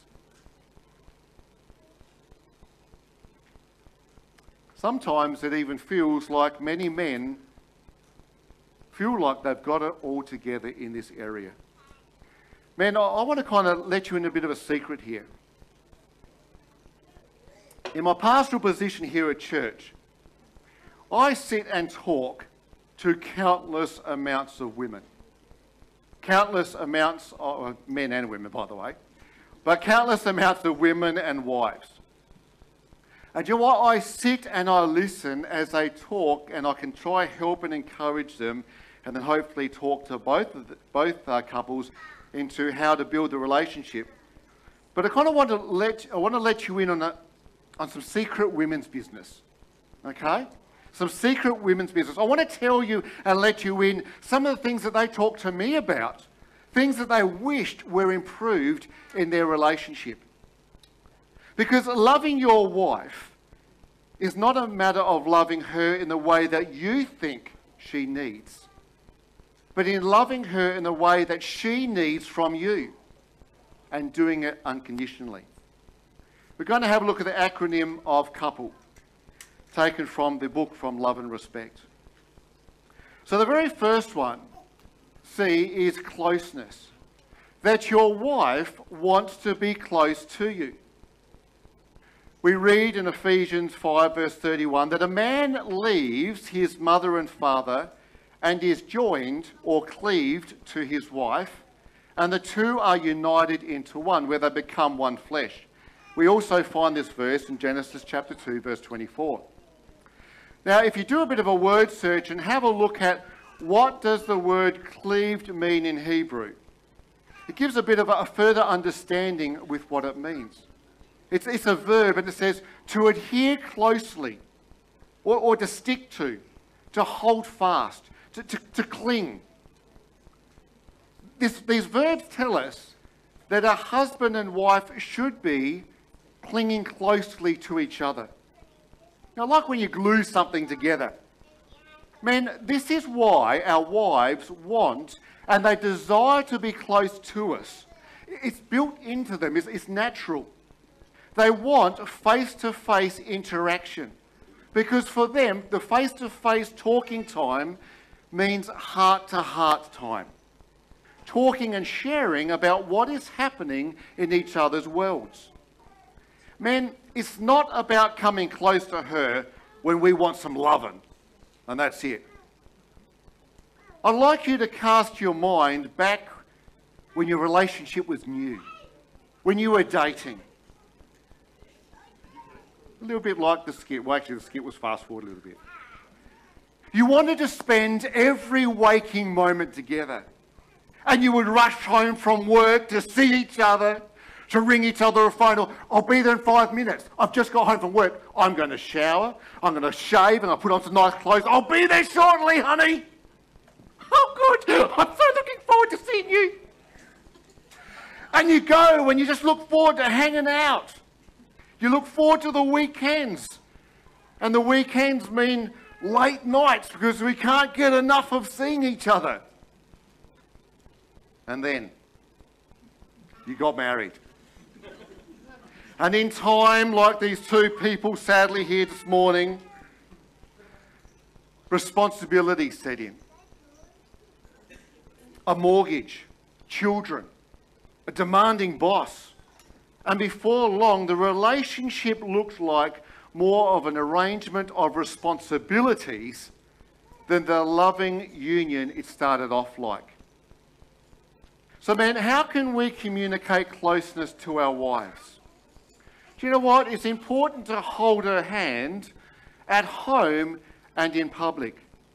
Sometimes it even feels like many men feel like they've got it all together in this area. Man, I, I want to kind of let you in a bit of a secret here. In my pastoral position here at church, I sit and talk to countless amounts of women. Countless amounts of men and women, by the way, but countless amounts of women and wives. And you know what? I sit and I listen as they talk, and I can try help and encourage them, and then hopefully talk to both of the, both uh, couples into how to build the relationship. But I kind of want to let I want to let you in on a, on some secret women's business, okay? Some secret women's business. I want to tell you and let you in some of the things that they talk to me about, things that they wished were improved in their relationship. Because loving your wife is not a matter of loving her in the way that you think she needs, but in loving her in the way that she needs from you and doing it unconditionally. We're going to have a look at the acronym of couple, taken from the book From Love and Respect. So the very first one, C, is closeness. That your wife wants to be close to you. We read in Ephesians five verse thirty-one that a man leaves his mother and father and is joined or cleaved to his wife, and the two are united into one, where they become one flesh. We also find this verse in Genesis chapter two verse twenty-four. Now, if you do a bit of a word search and have a look at what does the word cleaved mean in Hebrew, it gives a bit of a, a further understanding with what it means. It's, it's a verb, and it says to adhere closely, or, or to stick to, to hold fast, to, to, to cling. This, these verbs tell us that a husband and wife should be clinging closely to each other. Now, like when you glue something together. Man, this is why our wives want and they desire to be close to us. It's built into them, it's, it's natural. They want face-to-face interaction, because for them, the face-to-face talking time means heart-to-heart time. Talking and sharing about what is happening in each other's worlds. Man, it's not about coming close to her when we want some loving, and that's it. I'd like you to cast your mind back when your relationship was new, when you were dating. A little bit like the skit. Well, actually, the skit was fast forward a little bit. You wanted to spend every waking moment together. And you would rush home from work to see each other, to ring each other a phone. Or, I'll be there in five minutes. I've just got home from work. I'm going to shower. I'm going to shave and I'll put on some nice clothes. I'll be there shortly, honey. Oh, good. I'm so looking forward to seeing you. And you go and you just look forward to hanging out. You look forward to the weekends. And the weekends mean late nights because we can't get enough of seeing each other. And then you got married. And in time, like these two people sadly here this morning, responsibility set in. A mortgage, children, a demanding boss. And before long, the relationship looked like more of an arrangement of responsibilities than the loving union it started off like. So, man, how can we communicate closeness to our wives? Do you know what? It's important to hold her hand at home and in public.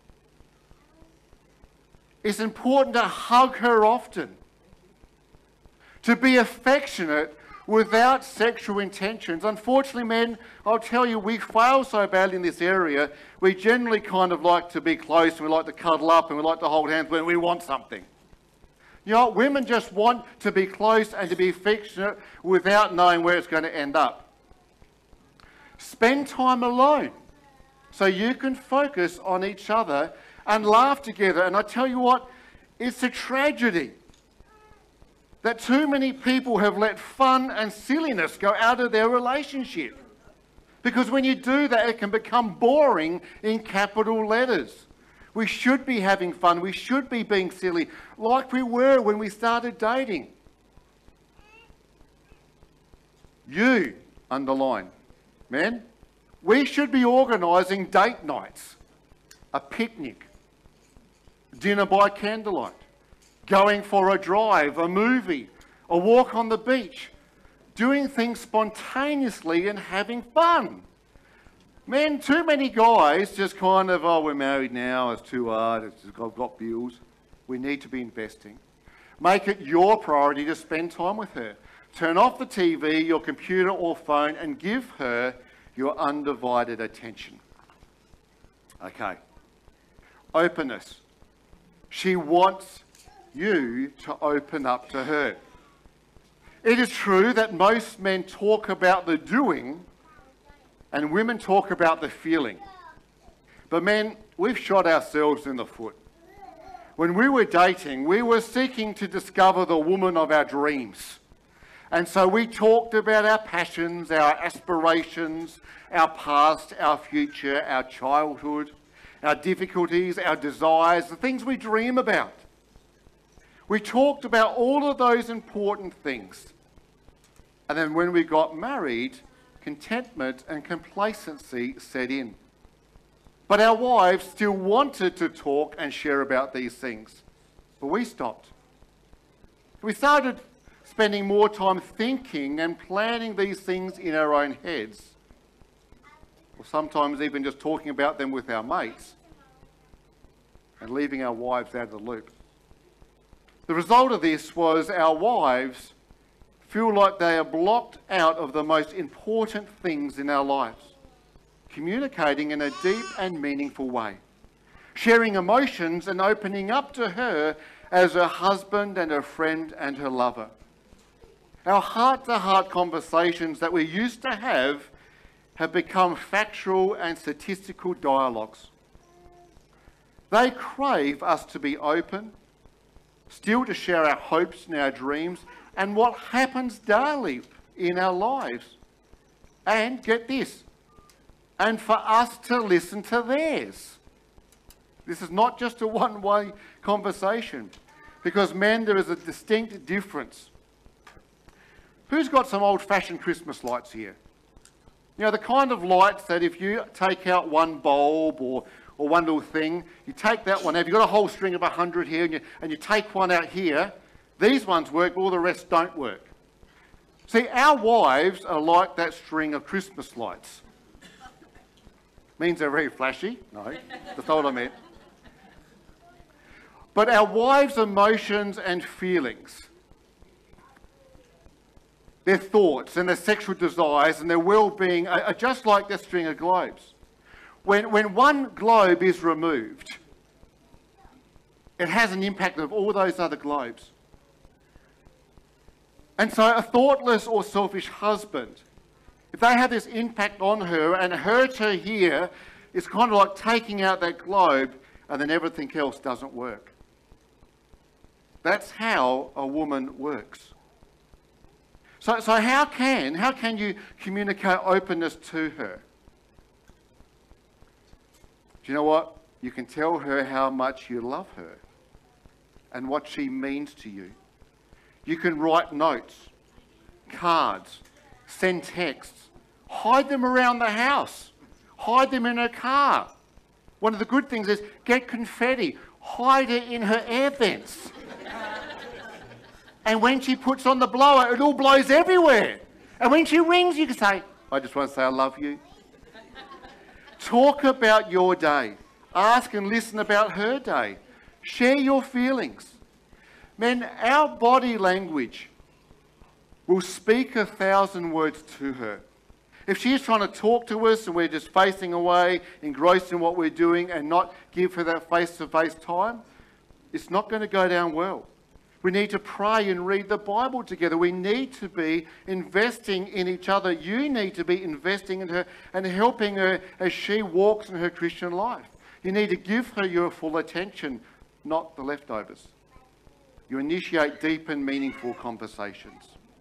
It's important to hug her often, to be affectionate without sexual intentions. Unfortunately, men, I'll tell you, we fail so badly in this area. We generally kind of like to be close, and we like to cuddle up, and we like to hold hands when we want something. You know, women just want to be close and to be affectionate without knowing where it's going to end up. Spend time alone so you can focus on each other and laugh together. And I tell you what, it's a tragedy that too many people have let fun and silliness go out of their relationship. Because when you do that, it can become boring in capital letters. We should be having fun. We should be being silly like we were when we started dating. You, underline, men, we should be organising date nights, a picnic, dinner by candlelight, going for a drive, a movie, a walk on the beach, doing things spontaneously and having fun. Men, too many guys just kind of, oh, we're married now, it's too hard, it's just, I've got bills. We need to be investing. Make it your priority to spend time with her. Turn off the T V, your computer or phone, and give her your undivided attention. Okay. Openness. She wants you to open up to her. It is true that most men talk about the doing and women talk about the feeling. But men, we've shot ourselves in the foot. When we were dating, we were seeking to discover the woman of our dreams. And so we talked about our passions, our aspirations, our past, our future, our childhood, our difficulties, our desires, the things we dream about. We talked about all of those important things. And then when we got married, contentment and complacency set in. But our wives still wanted to talk and share about these things. But we stopped. We started spending more time thinking and planning these things in our own heads. Or sometimes even just talking about them with our mates and leaving our wives out of the loop. The result of this was our wives feel like they are blocked out of the most important things in our lives, communicating in a deep and meaningful way, sharing emotions and opening up to her as her husband and her friend and her lover. Our heart-to-heart conversations that we used to have have become factual and statistical dialogues. They crave us to be open, still to share our hopes and our dreams, and what happens daily in our lives. And get this, and for us to listen to theirs. This is not just a one-way conversation, because men, there is a distinct difference. Who's got some old-fashioned Christmas lights here? You know, the kind of lights that if you take out one bulb or, or one little thing, you take that one out. If you've got a whole string of a hundred here and you, and you take one out here, these ones work, but all the rest don't work. See, our wives are like that string of Christmas lights. Means they're very flashy? No, that's not what I meant. But our wives' emotions and feelings, their thoughts and their sexual desires and their well-being are, are just like that string of globes. When, when one globe is removed, it has an impact of all those other globes. And so a thoughtless or selfish husband, if they have this impact on her and hurt her here, it's kind of like taking out that globe and then everything else doesn't work. That's how a woman works. So, so how can, how can you communicate openness to her? Do you know what? You can tell her how much you love her and what she means to you. You can write notes, cards, send texts, hide them around the house, hide them in her car. One of the good things is get confetti, hide it in her air vents. And when she puts on the blower, it all blows everywhere. And when she rings, you can say, I just want to say I love you. Talk about your day. Ask and listen about her day. Share your feelings. Men, our body language will speak a thousand words to her. If she's trying to talk to us and we're just facing away, engrossed in what we're doing and not give her that face-to-face time, it's not going to go down well. We need to pray and read the Bible together. We need to be investing in each other. You need to be investing in her and helping her as she walks in her Christian life. You need to give her your full attention, not the leftovers. You initiate deep and meaningful conversations.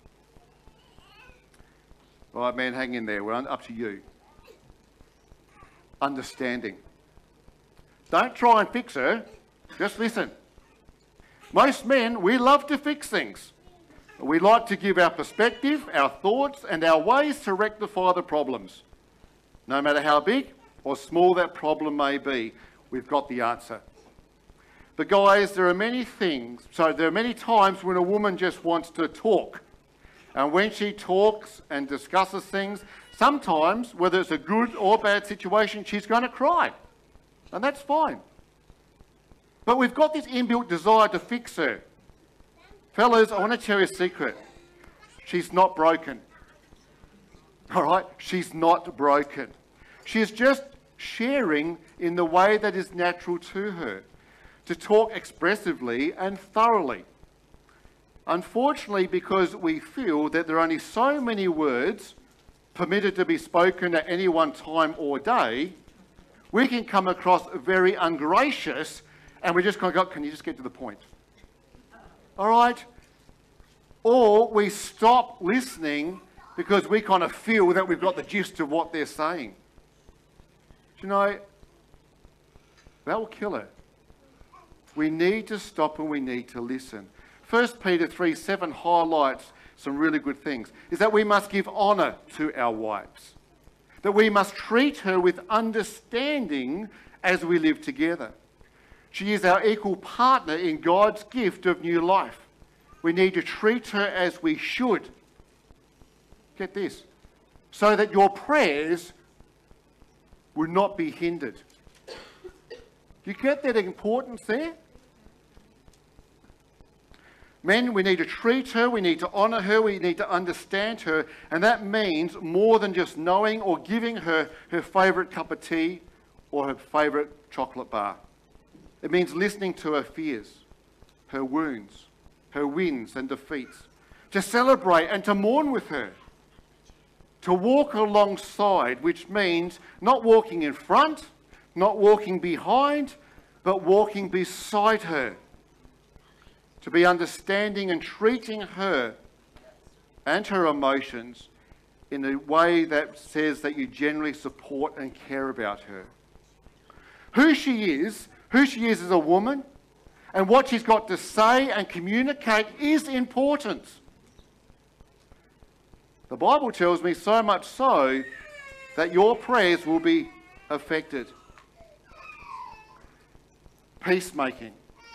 All right, man, hang in there. We're up to you. Understanding. Don't try and fix her. Just listen. Most men, we love to fix things. We like to give our perspective, our thoughts, and our ways to rectify the problems. No matter how big or small that problem may be, we've got the answer. But guys, there are many things, so there are many times when a woman just wants to talk. And when she talks and discusses things, sometimes, whether it's a good or bad situation, she's going to cry. And that's fine. But we've got this inbuilt desire to fix her. Fellas, I want to tell you a secret. She's not broken. All right? She's not broken. She's just sharing in the way that is natural to her, to talk expressively and thoroughly. Unfortunately, because we feel that there are only so many words permitted to be spoken at any one time or day, we can come across very ungracious, and we just kind of go, can you just get to the point? All right? Or we stop listening because we kind of feel that we've got the gist of what they're saying. Do you know, that will kill her. We need to stop and we need to listen. First Peter three seven highlights some really good things. Is that we must give honour to our wives. That we must treat her with understanding as we live together. She is our equal partner in God's gift of new life. We need to treat her as we should. Get this. So that your prayers will not be hindered. You get that importance there? Men, we need to treat her, we need to honour her, we need to understand her, and that means more than just knowing or giving her her favourite cup of tea or her favourite chocolate bar. It means listening to her fears, her wounds, her wins and defeats, to celebrate and to mourn with her, to walk alongside, which means not walking in front, not walking behind, but walking beside her, to be understanding and treating her and her emotions in a way that says that you generally support and care about her. Who she is, who she is as a woman, and what she's got to say and communicate is important. The Bible tells me so much so that your prayers will be affected. Peacemaking.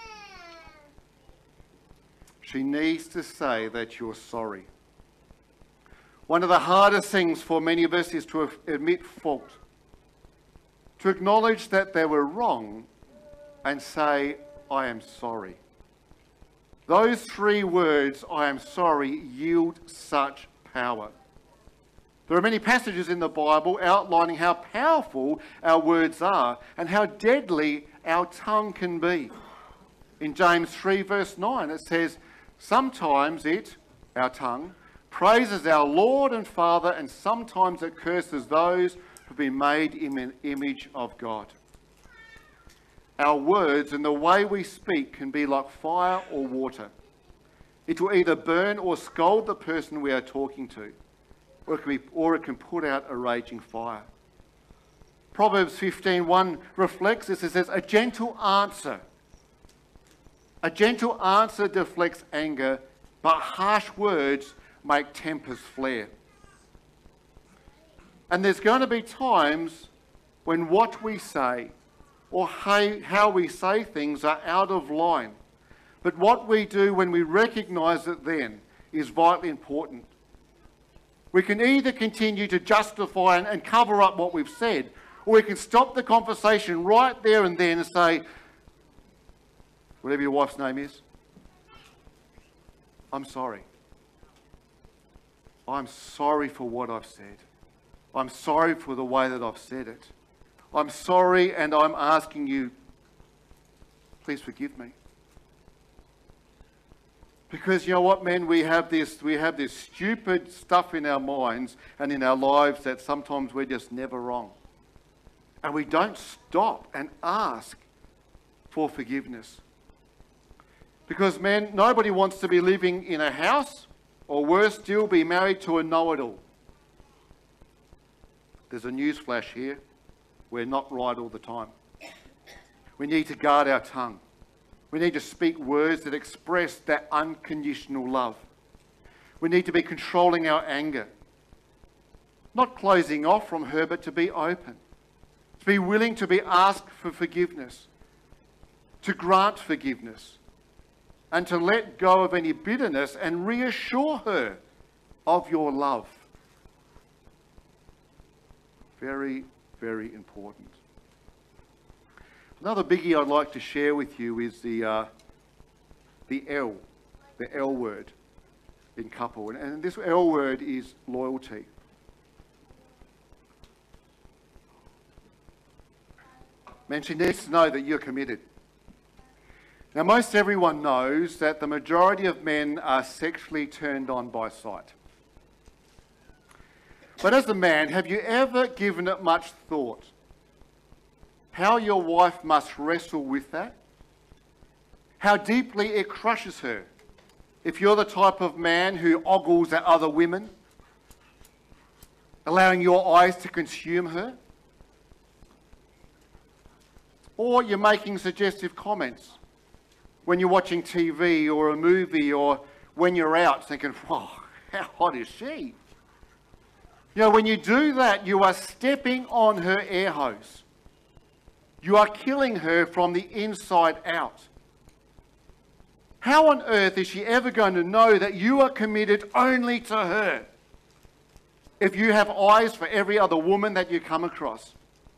She needs to say that you're sorry. One of the hardest things for many of us is to admit fault, to acknowledge that they were wrong and say, I am sorry. Those three words, I am sorry, yield such power. There are many passages in the Bible outlining how powerful our words are and how deadly our tongue can be. In James three verse nine it says, sometimes it, our tongue, praises our Lord and Father, and sometimes it curses those who have been made in an image of God. Our words and the way we speak can be like fire or water. It will either burn or scald the person we are talking to, or it can, be, or it can put out a raging fire. Proverbs fifteen one reflects this. It says, a gentle answer. A gentle answer deflects anger, but harsh words make tempers flare. And there's going to be times when what we say or how we say things are out of line. But what we do when we recognise it then is vitally important. We can either continue to justify and, and cover up what we've said, or we can stop the conversation right there and then and say, whatever your wife's name is, I'm sorry. I'm sorry for what I've said. I'm sorry for the way that I've said it. I'm sorry and I'm asking you, please forgive me. Because you know what, men, we have this, we have this stupid stuff in our minds and in our lives that sometimes we're just never wrong. And we don't stop and ask for forgiveness. Because, man, nobody wants to be living in a house, or worse still, be married to a know-it-all. There's a news flash here. We're not right all the time. We need to guard our tongue. We need to speak words that express that unconditional love. We need to be controlling our anger. Not closing off from her, but to be open. To be willing to be asked for forgiveness. To grant forgiveness. And to let go of any bitterness and reassure her of your love. Very, very important. Another biggie I'd like to share with you is the uh, the L, the L word in couple. And, and this L word is loyalty. Man, she needs to know that you're committed. Now, most everyone knows that the majority of men are sexually turned on by sight. But as a man, have you ever given it much thought how your wife must wrestle with that? How deeply it crushes her if you're the type of man who ogles at other women, allowing your eyes to consume her? Or you're making suggestive comments when you're watching T V or a movie, or when you're out thinking, "Wow, how hot is she?" You know, when you do that, you are stepping on her air hose. You are killing her from the inside out. How on earth is she ever going to know that you are committed only to her if you have eyes for every other woman that you come across?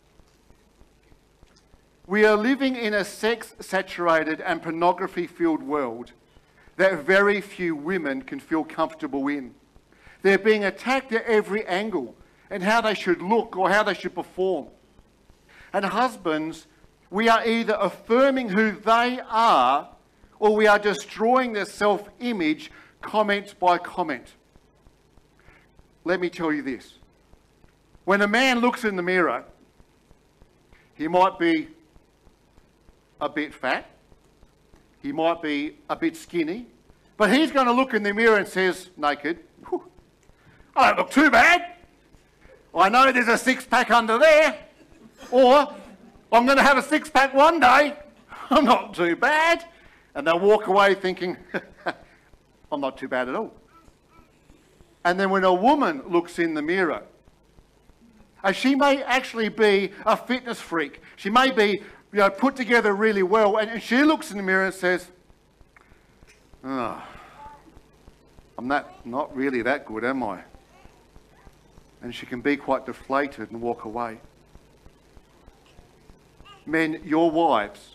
We are living in a sex-saturated and pornography-filled world that very few women can feel comfortable in. They're being attacked at every angle and how they should look or how they should perform. And husbands, we are either affirming who they are or we are destroying their self-image comment by comment. Let me tell you this. When a man looks in the mirror, he might be a bit fat, he might be a bit skinny, but he's going to look in the mirror and says, naked, I don't look too bad. I know there's a six-pack under there. Or, I'm going to have a six-pack one day. I'm not too bad. And they'll walk away thinking, I'm not too bad at all. And then when a woman looks in the mirror, and she may actually be a fitness freak. She may be, you know, put together really well. And she looks in the mirror and says, oh, I'm that, not really that good, am I? And she can be quite deflated and walk away. Men, your wives,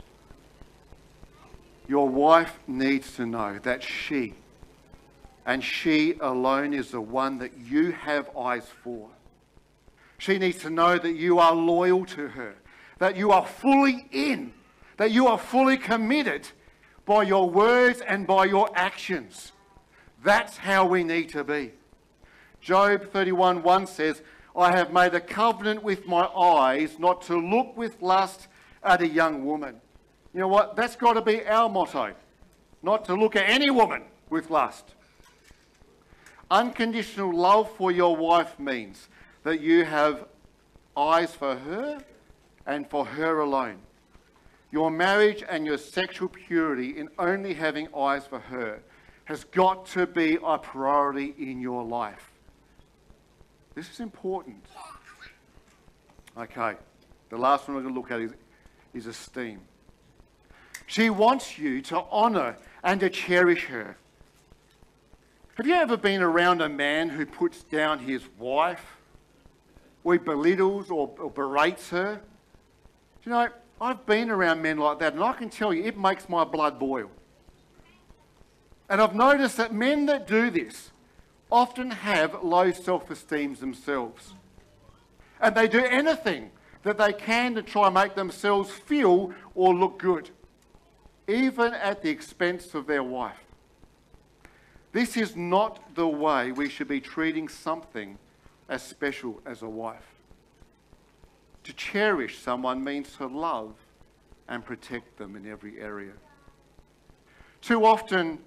your wife needs to know that she, and she alone, is the one that you have eyes for. She needs to know that you are loyal to her, that you are fully in, that you are fully committed by your words and by your actions. That's how we need to be. Job thirty-one one says, I have made a covenant with my eyes not to look with lust at a young woman. You know what? That's got to be our motto. Not to look at any woman with lust. Unconditional love for your wife means that you have eyes for her and for her alone. Your marriage and your sexual purity in only having eyes for her has got to be a priority in your life. This is important. Okay, the last one we're going to look at is, is esteem. She wants you to honour and to cherish her. Have you ever been around a man who puts down his wife, or he belittles or, or berates her? Do you know, I've been around men like that, and I can tell you, it makes my blood boil. And I've noticed that men that do this often have low self-esteem themselves. And they do anything that they can to try and make themselves feel or look good, even at the expense of their wife. This is not the way we should be treating something as special as a wife. To cherish someone means to love and protect them in every area. Too often,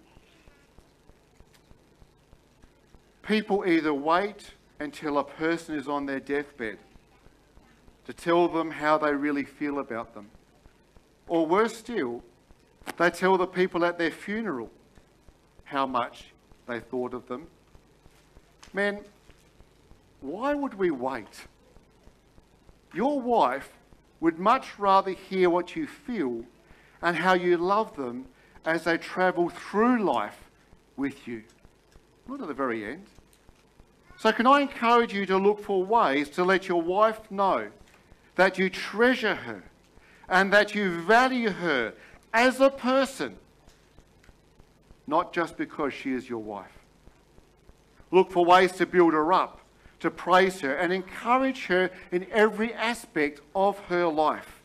people either wait until a person is on their deathbed to tell them how they really feel about them, Or worse still, they tell the people at their funeral how much they thought of them. Men, why would we wait? Your wife would much rather hear what you feel and how you love them as they travel through life with you, not at the very end. So can I encourage you to look for ways to let your wife know that you treasure her and that you value her as a person, not just because she is your wife. Look for ways to build her up, to praise her and encourage her in every aspect of her life.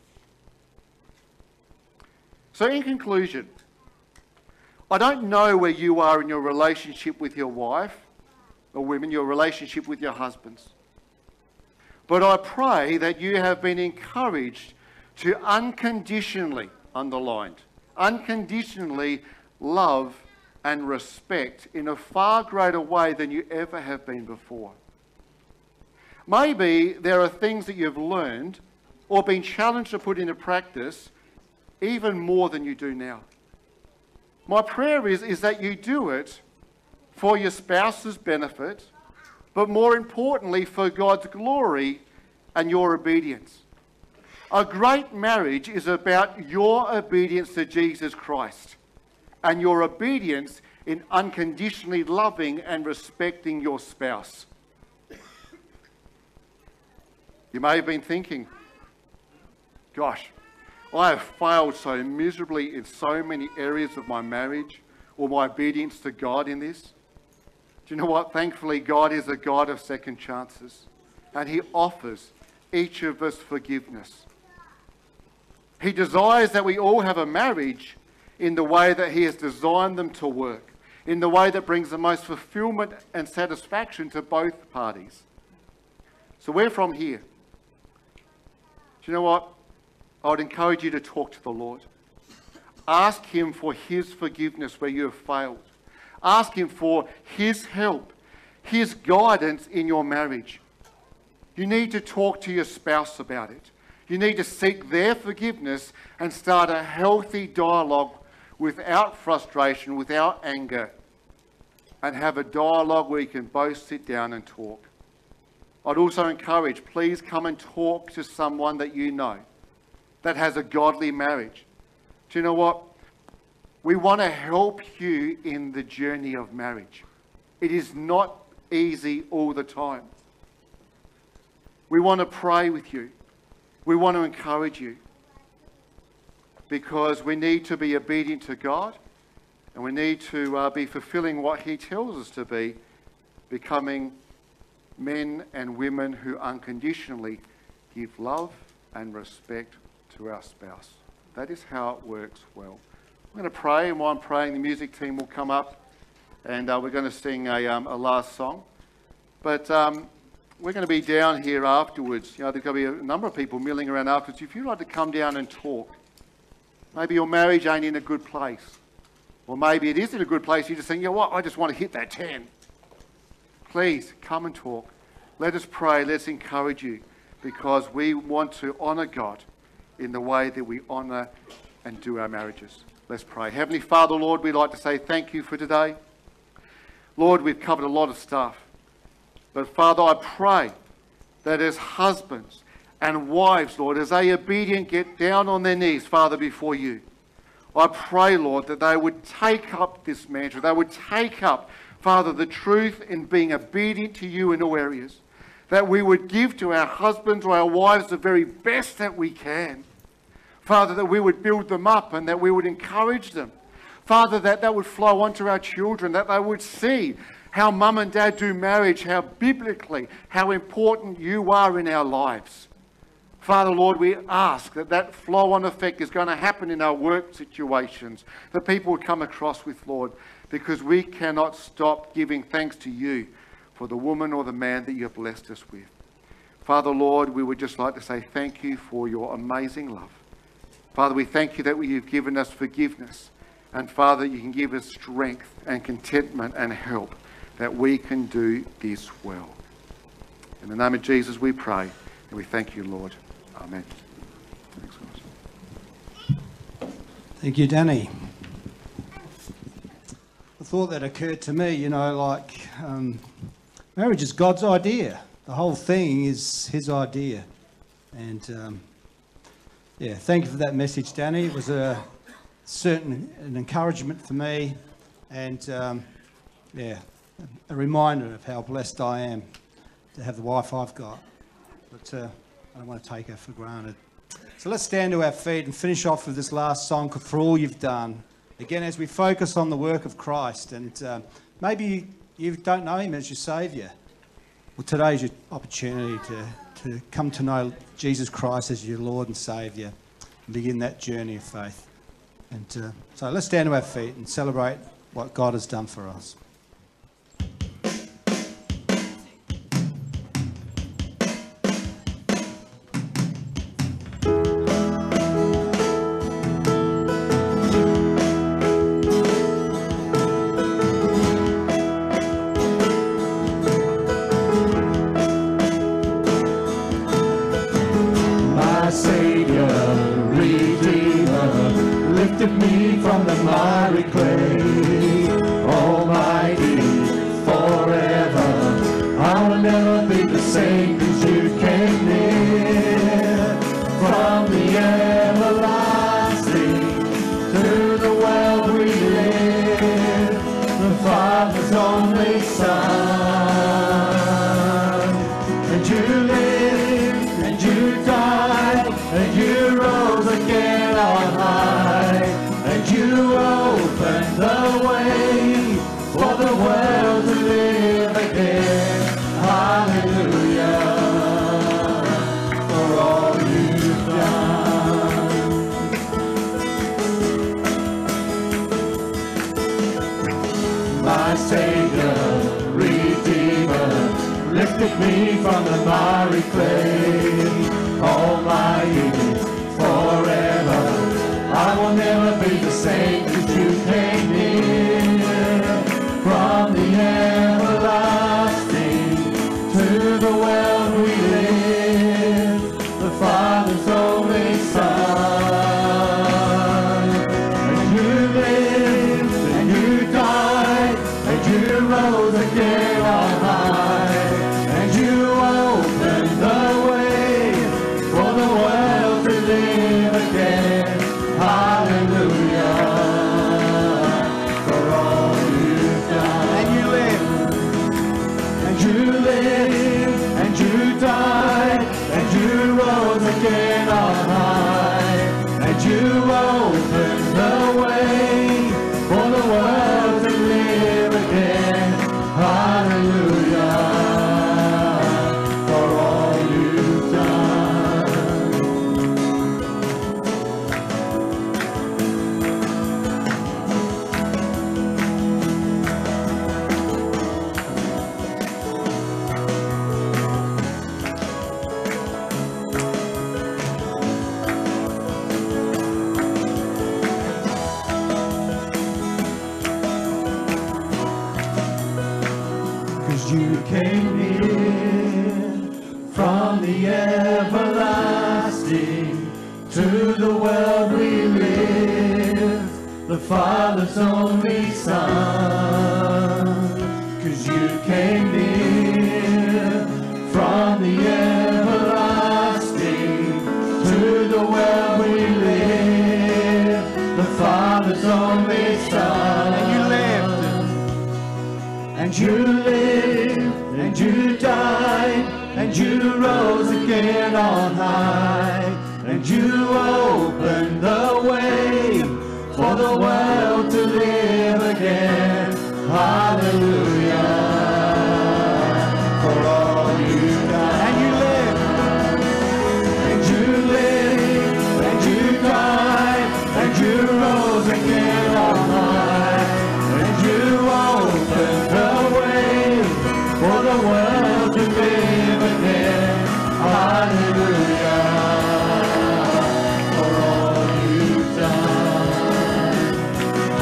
So in conclusion, I don't know where you are in your relationship with your wife, or women, your relationship with your husbands. But I pray that you have been encouraged to unconditionally, underlined, unconditionally love and respect in a far greater way than you ever have been before. Maybe there are things that you've learned or been challenged to put into practice even more than you do now. My prayer is, is that you do it for your spouse's benefit, but more importantly for God's glory and your obedience. A great marriage is about your obedience to Jesus Christ and your obedience in unconditionally loving and respecting your spouse. You may have been thinking, gosh, I have failed so miserably in so many areas of my marriage or my obedience to God in this. Do you know what? Thankfully, God is a God of second chances, and He offers each of us forgiveness. He desires that we all have a marriage in the way that He has designed them to work, in the way that brings the most fulfillment and satisfaction to both parties. So we're from here. Do you know what? I would encourage you to talk to the Lord. Ask Him for His forgiveness where you have failed. Ask Him for His help, His guidance in your marriage. You need to talk to your spouse about it. You need to seek their forgiveness and start a healthy dialogue without frustration, without anger, and have a dialogue where you can both sit down and talk. I'd also encourage, please come and talk to someone that you know that has a godly marriage. Do you know what? We want to help you in the journey of marriage. It is not easy all the time. We want to pray with you. We want to encourage you because we need to be obedient to God and we need to uh, be fulfilling what He tells us to be, becoming men and women who unconditionally give love and respect to our spouse. That is how it works well. I'm going to pray, and while I'm praying, the music team will come up and uh, we're going to sing a, um, a last song. But um, we're going to be down here afterwards. You know, there's going to be a number of people milling around afterwards. If you'd like to come down and talk, maybe your marriage ain't in a good place. Or maybe it is in a good place. You just think, you know what, I just want to hit that ten. Please come and talk. Let us pray. Let's encourage you because we want to honour God in the way that we honour and do our marriages. Let's pray. Heavenly Father, Lord, we'd like to say thank you for today. Lord, we've covered a lot of stuff. But Father, I pray that as husbands and wives, Lord, as they obedient get down on their knees, Father, before you, I pray, Lord, that they would take up this mantra. They would take up, Father, the truth in being obedient to you in all areas. That we would give to our husbands or our wives the very best that we can. Father, that we would build them up and that we would encourage them. Father, that that would flow onto our children, that they would see how mum and dad do marriage, how biblically, how important you are in our lives. Father, Lord, we ask that that flow-on effect is going to happen in our work situations, that people would come across with, Lord, because we cannot stop giving thanks to you for the woman or the man that you have blessed us with. Father, Lord, we would just like to say thank you for your amazing love. Father, we thank you that you've given us forgiveness. And Father, you can give us strength and contentment and help that we can do this well. In the name of Jesus we pray and we thank you, Lord. Amen. Thanks, guys. Thank you, Danny. The thought that occurred to me, you know, like um, marriage is God's idea. The whole thing is his idea. And um, yeah, thank you for that message, Danny. It was a certain an encouragement for me, and um, yeah, a reminder of how blessed I am to have the wife I've got. But uh, I don't want to take her for granted. So let's stand to our feet and finish off with this last song, For All You've Done. Again, as we focus on the work of Christ, and uh, maybe you don't know him as your Saviour. Well, today's your opportunity to, to come to know Jesus Christ as your Lord and Saviour and begin that journey of faith. And uh, so let's stand to our feet and celebrate what God has done for us. Me from the miry clay, Almighty, forever. I will never be the same, 'cause you came near. From the everlasting to the world we live, the Father's only Son. And you lived, and you died, and you rose again on high. You opened the way for the world to live again. Hallelujah, for all you've done. My Savior, Redeemer, lifted me from the miry clay. Almighty, forever. I will never be the same, 'cause you came near. From the everlasting to the world we live, the Father's only Son. And you lived, and you died, and you rose again on high. And you opened the way for the world to live again. Hallelujah, for all you've done. And you lived, and you lived, and you died, and you rose again on high. And you opened the way for the world to live again. Hallelujah, for all you've done. You came near from the everlasting to the world we live, the Father's only Son. 'Cause you came near from the everlasting to the world we live, the Father's only Son. And you lived, and you lived, and you died, and you rose again on high. And you opened the way for the world to live again. Hallelujah, for all you've done. And you lived, and you lived, and you died, and you rose again on high. And you opened the way for the world to live again. Hallelujah, for all you've done.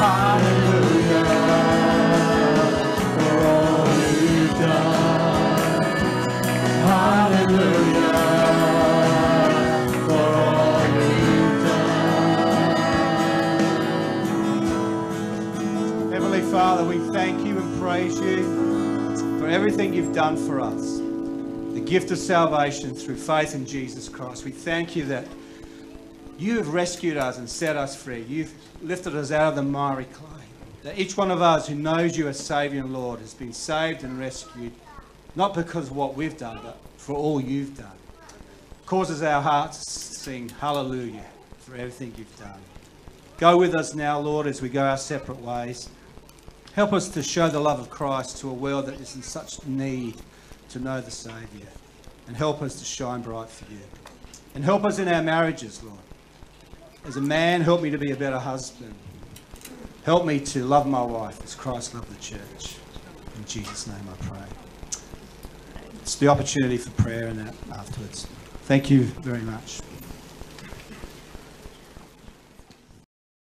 Heavenly Father, we thank you and praise you for everything you've done for us. The gift of salvation through faith in Jesus Christ. We thank you that you have rescued us and set us free. You've lifted us out of the miry clay. That each one of us who knows you as Saviour and Lord has been saved and rescued, not because of what we've done, but for all you've done. Causes our hearts to sing hallelujah for everything you've done. Go with us now, Lord, as we go our separate ways. Help us to show the love of Christ to a world that is in such need to know the Saviour. And help us to shine bright for you. And help us in our marriages, Lord. As a man, help me to be a better husband. Help me to love my wife as Christ loved the church. In Jesus' name I pray. It's the opportunity for prayer and that afterwards. Thank you very much.